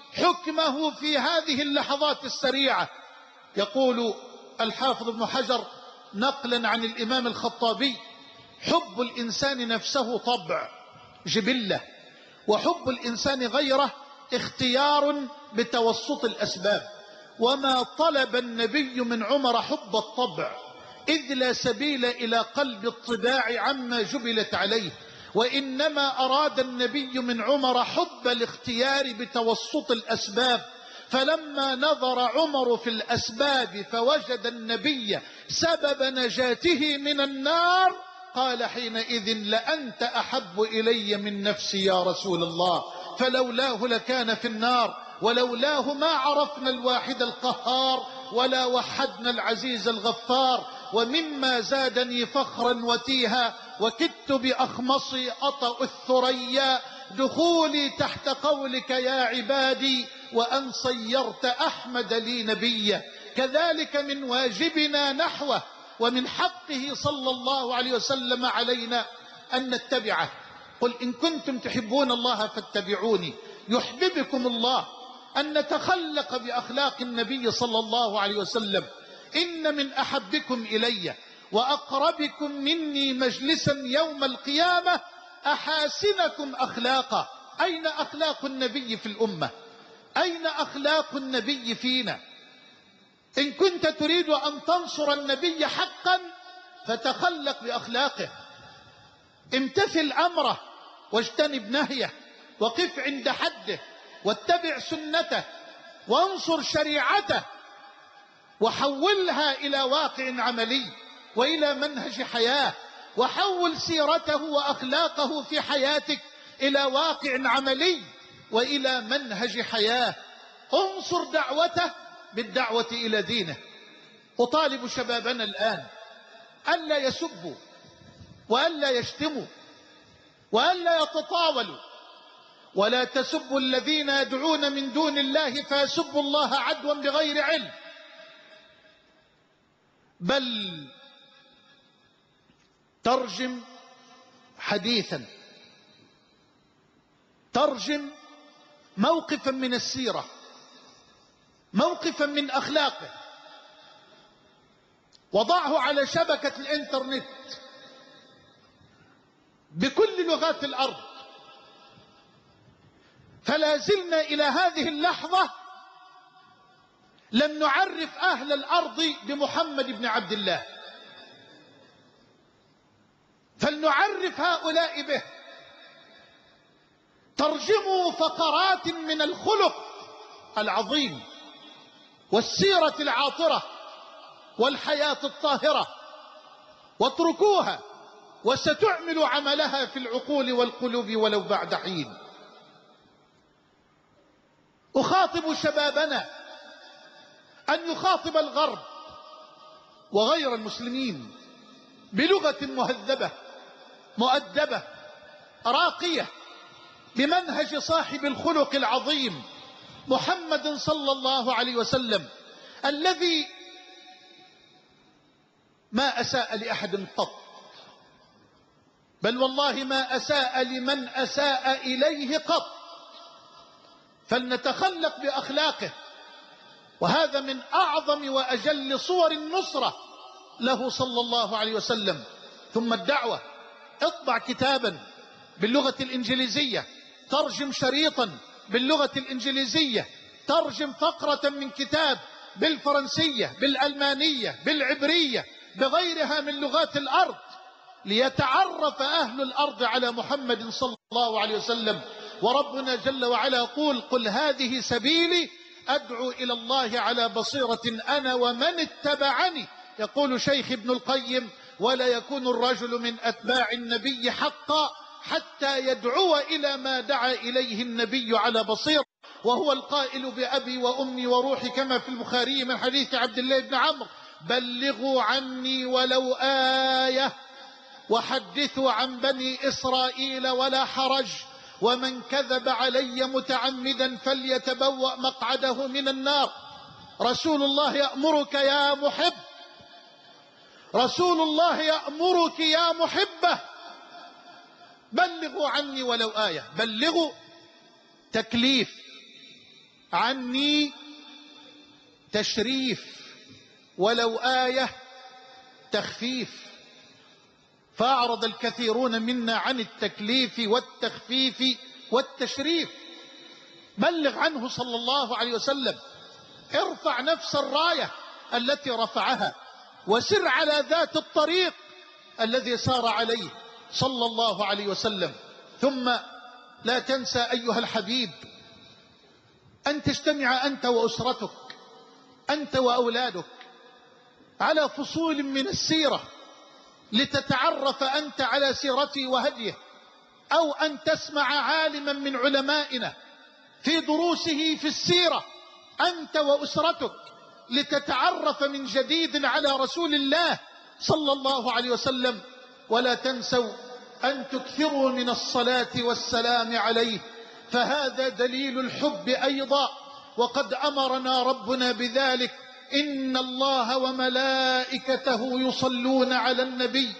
حكمه في هذه اللحظات السريعة. يقول الحافظ ابن حجر نقلا عن الإمام الخطابي حب الإنسان نفسه طبع جبلة وحب الإنسان غيره اختيار بتوسط الأسباب. وما طلب النبي من عمر حب الطبع إذ لا سبيل إلى قلب الطباع عما جبلت عليه وإنما أراد النبي من عمر حب الاختيار بتوسط الأسباب. فلما نظر عمر في الأسباب فوجد النبي سبب نجاته من النار قال حينئذ لأنت أحب إلي من نفسي يا رسول الله فلولاه لكان في النار ولولاه ما عرفنا الواحد القهار ولا وحدنا العزيز الغفار. ومما زادني فخرا وتيها وكدت بأخمصي أطأ الثريا دخولي تحت قولك يا عبادي وأن صيرت أحمد لي نبيا. كذلك من واجبنا نحوه ومن حقه صلى الله عليه وسلم علينا أن نتبعه. قل إن كنتم تحبون الله فاتبعوني يحببكم الله. أن نتخلق بأخلاق النبي صلى الله عليه وسلم. إن من أحبكم إلي وأقربكم مني مجلسا يوم القيامة أحاسنكم أخلاقا. أين أخلاق النبي في الأمة؟ أين أخلاق النبي فينا؟ إن كنت تريد أن تنصر النبي حقا فتخلق بأخلاقه امتثل أمره واجتنب نهيه وقف عند حده واتبع سنته وانصر شريعته وحولها إلى واقع عملي وإلى منهج حياة. وحول سيرته وأخلاقه في حياتك إلى واقع عملي وإلى منهج حياة. انصر دعوته بالدعوة إلى دينه. أطالب شبابنا الآن ألا يسبوا وألا يشتموا وألا يتطاولوا ولا تسبوا الذين يدعون من دون الله فيسبوا الله عدوا بغير علم بل ترجم حديثا ترجم موقفا من السيرة موقفا من أخلاقه وضعه على شبكة الإنترنت بكل لغات الأرض. فلا زلنا إلى هذه اللحظة لم نعرف أهل الأرض بمحمد بن عبد الله. فلنعرف هؤلاء به. ترجموا فقرات من الخلق العظيم والسيرة العاطرة والحياة الطاهرة واتركوها وستعمل عملها في العقول والقلوب ولو بعد حين. أخاطب شبابنا أن يخاطب الغرب وغير المسلمين بلغة مهذبة مؤدبة راقية بمنهج صاحب الخلق العظيم محمد صلى الله عليه وسلم، الذي ما أساء لأحد قط، بل والله ما أساء لمن أساء إليه قط. فلنتخلق بأخلاقه، وهذا من أعظم وأجل صور النصرة له صلى الله عليه وسلم. ثم الدعوة، اطبع كتابا باللغة الإنجليزية، ترجم شريطا باللغة الإنجليزية، ترجم فقرة من كتاب بالفرنسية بالألمانية بالعبرية بغيرها من لغات الأرض، ليتعرف أهل الأرض على محمد صلى الله عليه وسلم. وربنا جل وعلا يقول: قل هذه سبيلي أدعو إلى الله على بصيرة أنا ومن اتبعني. يقول شيخ ابن القيم: ولا يكون الرجل من أتباع النبي حقا حتى يدعو إلى ما دعا إليه النبي على بصيرة، وهو القائل بأبي وأمي وروحي كما في البخاري من حديث عبد الله بن عمرو: بلغوا عني ولو آية وحدثوا عن بني إسرائيل ولا حرج، ومن كذب علي متعمدا فليتبوأ مقعده من النار. رسول الله يأمرك يا محب، رسول الله يأمرك يا محبة: بلغوا عني ولو آية. بلغوا تكليف، عني تشريف، ولو آية تخفيف. فأعرض الكثيرون منا عن التكليف والتخفيف والتشريف. بلغ عنه صلى الله عليه وسلم، ارفع نفس الراية التي رفعها، وسر على ذات الطريق الذي سار عليه صلى الله عليه وسلم. ثم لا تنسى أيها الحبيب أن تجتمع أنت وأسرتك، أنت وأولادك، على فصول من السيرة لتتعرف أنت على سيرته وهديه، أو أن تسمع عالما من علمائنا في دروسه في السيرة أنت وأسرتك، لتتعرف من جديد على رسول الله صلى الله عليه وسلم. ولا تنسوا أن تكثروا من الصلاة والسلام عليه، فهذا دليل الحب أيضا، وقد أمرنا ربنا بذلك: إن الله وملائكته يصلون على النبي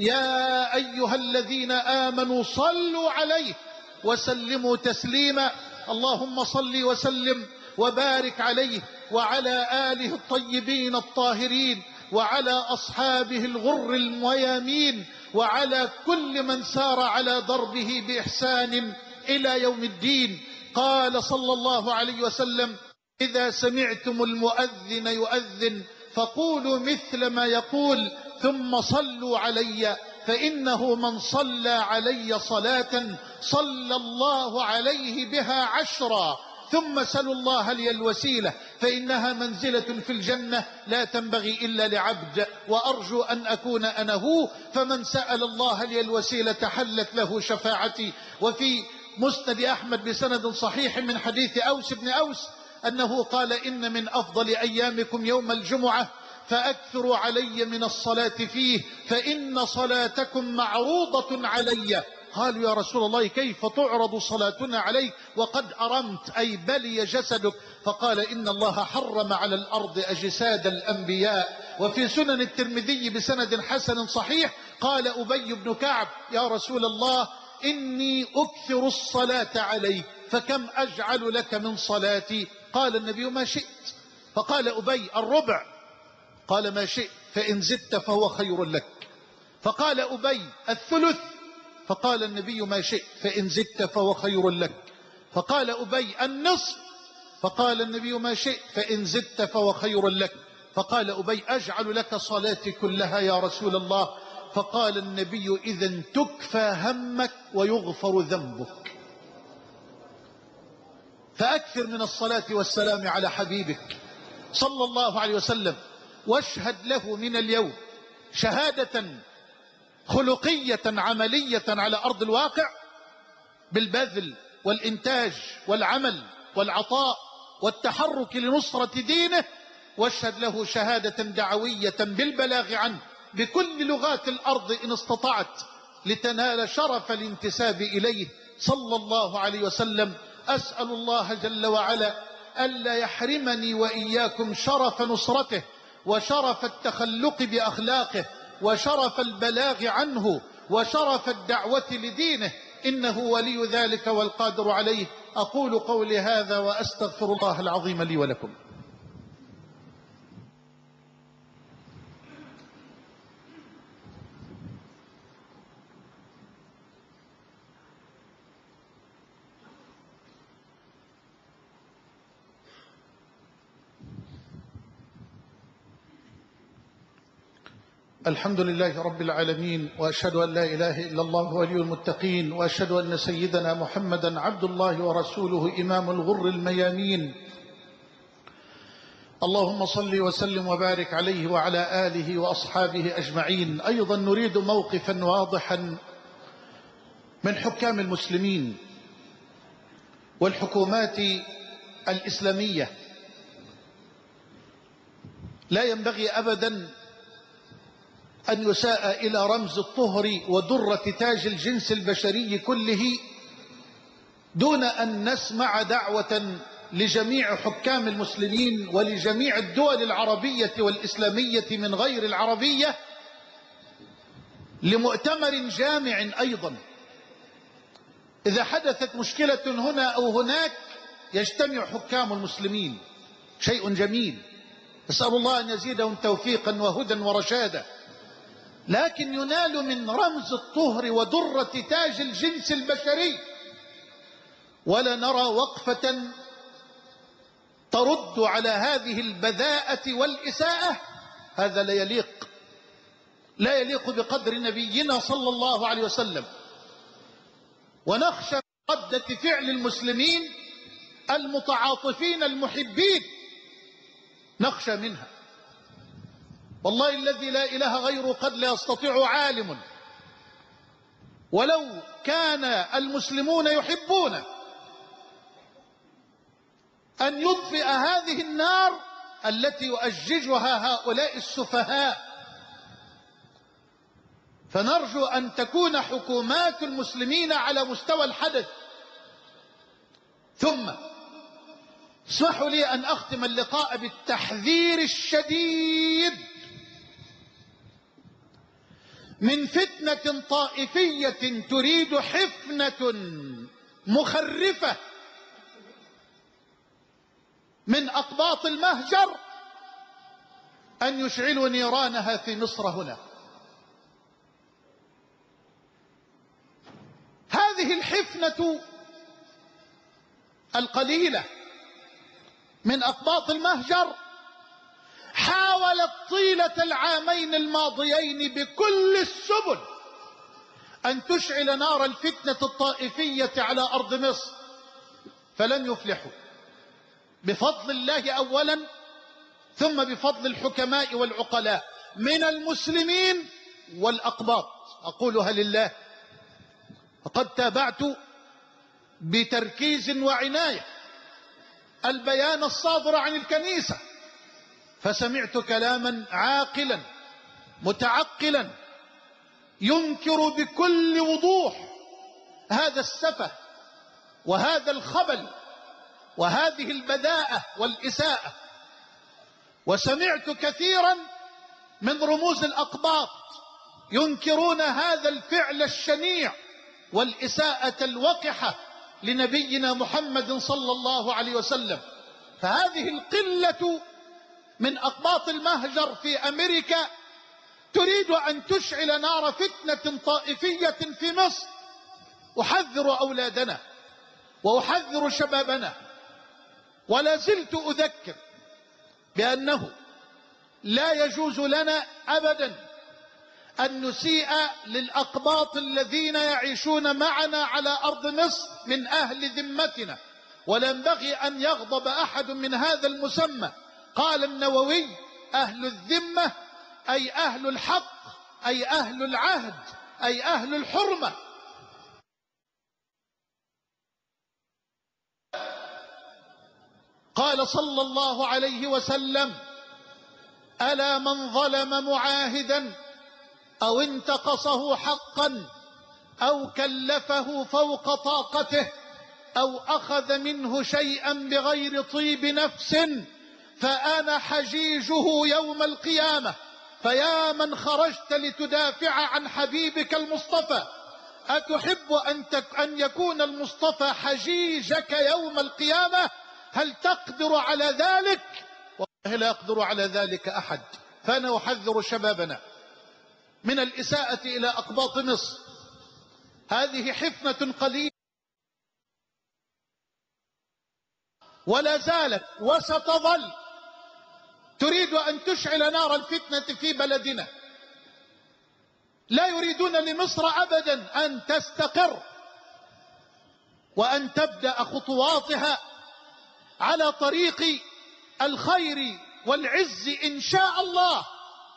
يا أيها الذين آمنوا صلوا عليه وسلموا تسليما. اللهم صل وسلم وبارك عليه وعلى آله الطيبين الطاهرين، وعلى أصحابه الغر الميامين، وعلى كل من سار على دربه بإحسان إلى يوم الدين. قال صلى الله عليه وسلم: إذا سمعتم المؤذن يؤذن فقولوا مثل ما يقول ثم صلوا علي، فإنه من صلى علي صلاة صلى الله عليه بها عشرا، ثم سلوا الله لي الوسيلة فإنها منزلة في الجنة لا تنبغي إلا لعبد، وأرجو أن أكون أنا هو. فمن سأل الله لي الوسيلة حلت له شفاعتي. وفي مسند أحمد بسند صحيح من حديث أوس بن أوس أنه قال: إن من أفضل أيامكم يوم الجمعة، فأكثروا علي من الصلاة فيه، فإن صلاتكم معروضة علي. قالوا: يا رسول الله كيف تعرض صلاتنا عليك وقد أرمت أي بلي جسدك؟ فقال: إن الله حرم على الأرض أجساد الأنبياء. وفي سنن الترمذي بسند حسن صحيح قال أبي بن كعب: يا رسول الله إني أكثر الصلاة عليك، فكم أجعل لك من صلاتي؟ قال النبي: ما شئت. فقال أبي: الربع. قال: ما شئت، فإن زدت فهو خير لك. فقال أبي: الثلث. فقال النبي: ما شئت، فإن زدت فهو خير لك. فقال أبي: النصف. فقال النبي: ما شئت، فإن زدت فهو خير لك. فقال أبي: أجعل لك صلاتي كلها يا رسول الله. فقال النبي: إذن تكفى همك ويغفر ذنبك. فأكثر من الصلاة والسلام على حبيبك صلى الله عليه وسلم، واشهد له من اليوم شهادة خلقية عملية على أرض الواقع بالبذل والإنتاج والعمل والعطاء والتحرك لنصرة دينه، واشهد له شهادة دعوية بالبلاغ عنه بكل لغات الأرض إن استطعت لتنال شرف الانتساب إليه صلى الله عليه وسلم. أسأل الله جل وعلا ألا يحرمني وإياكم شرف نصرته وشرف التخلق بأخلاقه وشرف البلاغ عنه وشرف الدعوة لدينه، إنه ولي ذلك والقادر عليه. أقول قولي هذا وأستغفر الله العظيم لي ولكم. الحمد لله رب العالمين، وأشهد أن لا إله إلا الله ولي المتقين، وأشهد أن سيدنا محمدا عبد الله ورسوله إمام الغر الميامين. اللهم صل وسلم وبارك عليه وعلى آله وأصحابه أجمعين. أيضا نريد موقفا واضحا من حكام المسلمين والحكومات الإسلامية. لا ينبغي أبدا أن يساء إلى رمز الطهر ودرة تاج الجنس البشري كله دون أن نسمع دعوة لجميع حكام المسلمين ولجميع الدول العربية والإسلامية من غير العربية لمؤتمر جامع. أيضا إذا حدثت مشكلة هنا أو هناك يجتمع حكام المسلمين، شيء جميل، نسأل الله أن يزيدهم توفيقا وهدى ورشادا. لكن ينال من رمز الطهر ودرة تاج الجنس البشري ولا نرى وقفة ترد على هذه البذاءة والإساءة. هذا لا يليق، لا يليق بقدر نبينا صلى الله عليه وسلم. ونخشى ردة فعل المسلمين المتعاطفين المحبين، نخشى منها. والله الذي لا إله غيره قد لا يستطيع عالم ولو كان المسلمون يحبون أن يطفئ هذه النار التي يؤججها هؤلاء السفهاء. فنرجو أن تكون حكومات المسلمين على مستوى الحدث. ثم اسمحوا لي أن أختم اللقاء بالتحذير الشديد من فتنة طائفية تريد حفنة مخرفة من أقباط المهجر أن يشعلوا نيرانها في مصر هنا. هذه الحفنة القليلة من أقباط المهجر حاولت طيلة العامين الماضيين بكل السبل أن تشعل نار الفتنة الطائفية على أرض مصر، فلم يفلحوا بفضل الله أولا، ثم بفضل الحكماء والعقلاء من المسلمين والأقباط. أقولها لله. وقد تابعت بتركيز وعناية البيان الصادر عن الكنيسة، فسمعت كلاما عاقلا متعقلا ينكر بكل وضوح هذا السفه وهذا الخبل وهذه البذاءة والإساءة. وسمعت كثيرا من رموز الأقباط ينكرون هذا الفعل الشنيع والإساءة الوقحة لنبينا محمد صلى الله عليه وسلم. فهذه القلة من أقباط المهجر في أمريكا تريد أن تشعل نار فتنة طائفية في مصر. أحذر أولادنا وأحذر شبابنا، ولا زلت أذكر بأنه لا يجوز لنا أبدا أن نسيء للأقباط الذين يعيشون معنا على أرض مصر من أهل ذمتنا، ولا ينبغي أن يغضب أحد من هذا المسمى. قال النووي: أهل الذمة أي أهل الحق، أي أهل العهد، أي أهل الحرمة. قال صلى الله عليه وسلم: ألا من ظلم معاهدا أو انتقصه حقا أو كلفه فوق طاقته أو أخذ منه شيئا بغير طيب نفس فأنا حجيجه يوم القيامة. فيا من خرجت لتدافع عن حبيبك المصطفى، أتحب أن, تك أن يكون المصطفى حجيجك يوم القيامة؟ هل تقدر على ذلك؟ والله لا يقدر على ذلك أحد. فأنا أحذر شبابنا من الإساءة إلى أقباط مصر. هذه حفنة قليلة ولا زالت وستظل تريد أن تشعل نار الفتنة في بلدنا. لا يريدون لمصر أبدا أن تستقر وأن تبدأ خطواتها على طريق الخير والعز إن شاء الله.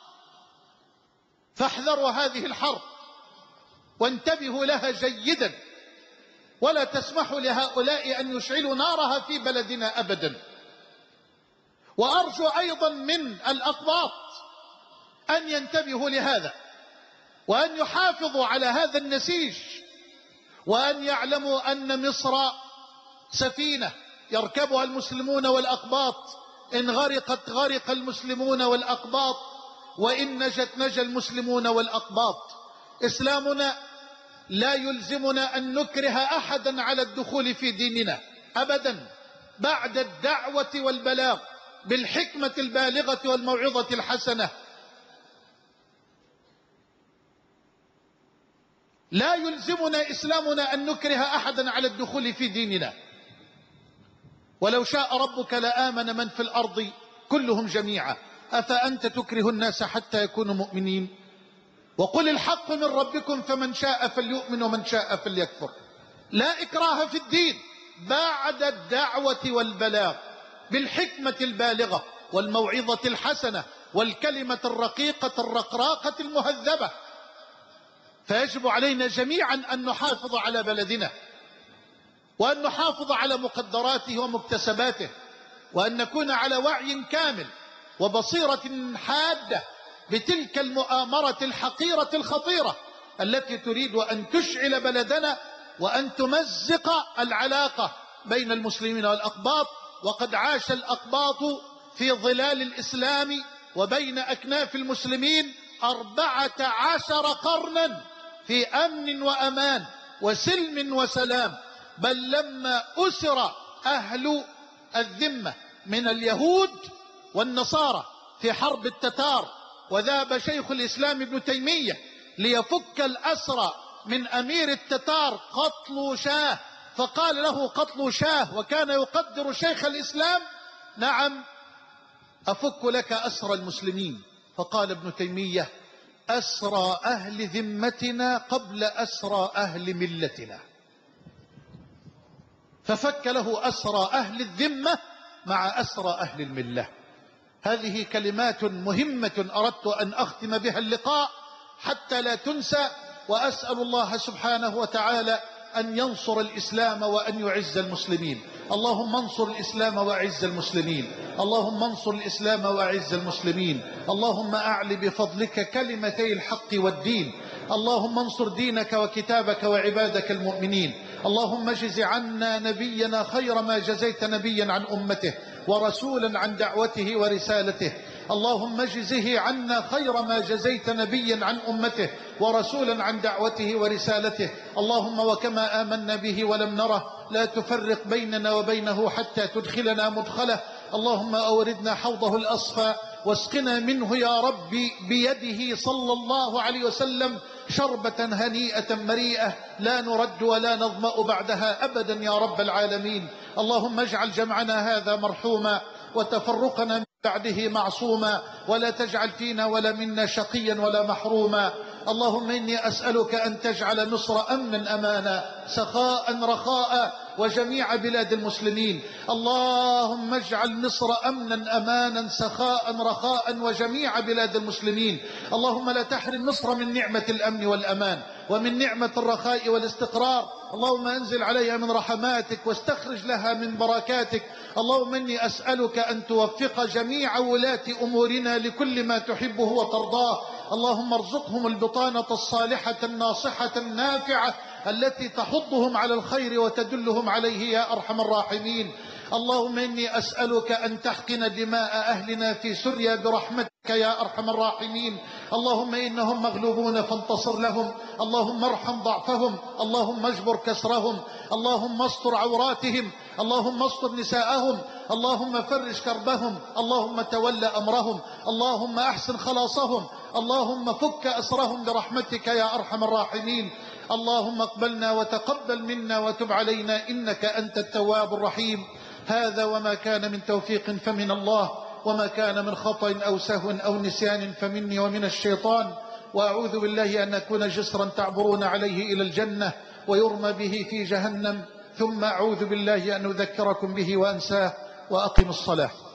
فاحذروا هذه الحرب وانتبهوا لها جيدا، ولا تسمحوا لهؤلاء أن يشعلوا نارها في بلدنا أبدا. وأرجو أيضا من الأقباط أن ينتبهوا لهذا، وأن يحافظوا على هذا النسيج، وأن يعلموا أن مصر سفينة يركبها المسلمون والأقباط. إن غرقت غرق المسلمون والأقباط، وإن نجت نجى المسلمون والأقباط. إسلامنا لا يلزمنا أن نكره أحدا على الدخول في ديننا أبدا، بعد الدعوة والبلاغ بالحكمة البالغة والموعظة الحسنة. لا يلزمنا إسلامنا أن نكره أحدا على الدخول في ديننا. ولو شاء ربك لآمن من في الأرض كلهم جميعا، أفأنت تكره الناس حتى يكونوا مؤمنين؟ وقل الحق من ربكم فمن شاء فليؤمن ومن شاء فليكفر. لا إكراه في الدين بعد الدعوة والبلاغ بالحكمة البالغة والموعظة الحسنة والكلمة الرقيقة الرقراقة المهذبة. فيجب علينا جميعا أن نحافظ على بلدنا، وأن نحافظ على مقدراته ومكتسباته، وأن نكون على وعي كامل وبصيرة حادة بتلك المؤامرة الحقيرة الخطيرة التي تريد أن تشعل بلدنا وأن تمزق العلاقة بين المسلمين والأقباط. وقد عاش الأقباط في ظلال الإسلام وبين أكناف المسلمين أربعة عشر قرنا في أمن وأمان وسلم وسلام. بل لما أسر أهل الذمة من اليهود والنصارى في حرب التتار، وذهب شيخ الإسلام ابن تيمية ليفك الأسرى من أمير التتار قتلوا شاه، فقال له قتلوا شاه، وكان يقدر شيخ الإسلام: نعم أفك لك أسرى المسلمين. فقال ابن تيمية: أسرى أهل ذمتنا قبل أسرى أهل ملتنا. ففك له أسرى أهل الذمة مع أسرى أهل الملة. هذه كلمات مهمة أردت أن أختم بها اللقاء حتى لا تنسى. وأسأل الله سبحانه وتعالى أن ينصر الإسلام وأن يعز المسلمين. اللهم انصر الإسلام وأعز المسلمين، اللهم انصر الإسلام وأعز المسلمين. اللهم أعل بفضلك كلمتي الحق والدين. اللهم انصر دينك وكتابك وعبادك المؤمنين. اللهم اجز عنا نبينا خير ما جزيت نبيا عن أمته ورسولا عن دعوته ورسالته. اللهم اجزه عنا خير ما جزيت نبيا عن أمته ورسولا عن دعوته ورسالته. اللهم وكما آمنا به ولم نره لا تفرق بيننا وبينه حتى تدخلنا مدخله. اللهم أوردنا حوضه الأصفى واسقنا منه يا ربي بيده صلى الله عليه وسلم شربة هنيئة مريئة لا نرد ولا نظمأ بعدها أبدا يا رب العالمين. اللهم اجعل جمعنا هذا مرحوما وتفرقنا من بعده معصوما، ولا تجعل فينا ولا منا شقيا ولا محروما. اللهم إني أسألك أن تجعل مصر أمنا أمانا سخاء رخاء وجميع بلاد المسلمين. اللهم اجعل مصر أمنا أمانا سخاء رخاء وجميع بلاد المسلمين. اللهم لا تحرم مصر من نعمة الأمن والأمان ومن نعمة الرخاء والاستقرار. اللهم انزل عليها من رحماتك واستخرج لها من بركاتك. اللهم إني أسألك أن توفق جميع ولاة أمورنا لكل ما تحبه وترضاه. اللهم ارزقهم البطانة الصالحة الناصحة النافعة التي تحضهم على الخير وتدلهم عليه يا أرحم الراحمين. اللهم إني أسألك أن تحقن دماء أهلنا في سوريا برحمتك يا أرحم الراحمين. اللهم إنهم مغلوبون فانتصر لهم. اللهم ارحم ضعفهم. اللهم اجبر كسرهم. اللهم استر عوراتهم. اللهم استر نساءهم. اللهم فرج كربهم. اللهم تول أمرهم. اللهم أحسن خلاصهم. اللهم فك أسرهم برحمتك يا أرحم الراحمين. اللهم اقبلنا وتقبل منا وتب علينا إنك أنت التواب الرحيم. هذا وما كان من توفيق فمن الله، وما كان من خطأ أو سهو أو نسيان فمني ومن الشيطان. وأعوذ بالله أن أكون جسرا تعبرون عليه إلى الجنة ويرمى به في جهنم، ثم أعوذ بالله أن أذكركم به وأنساه. وأقم الصلاة.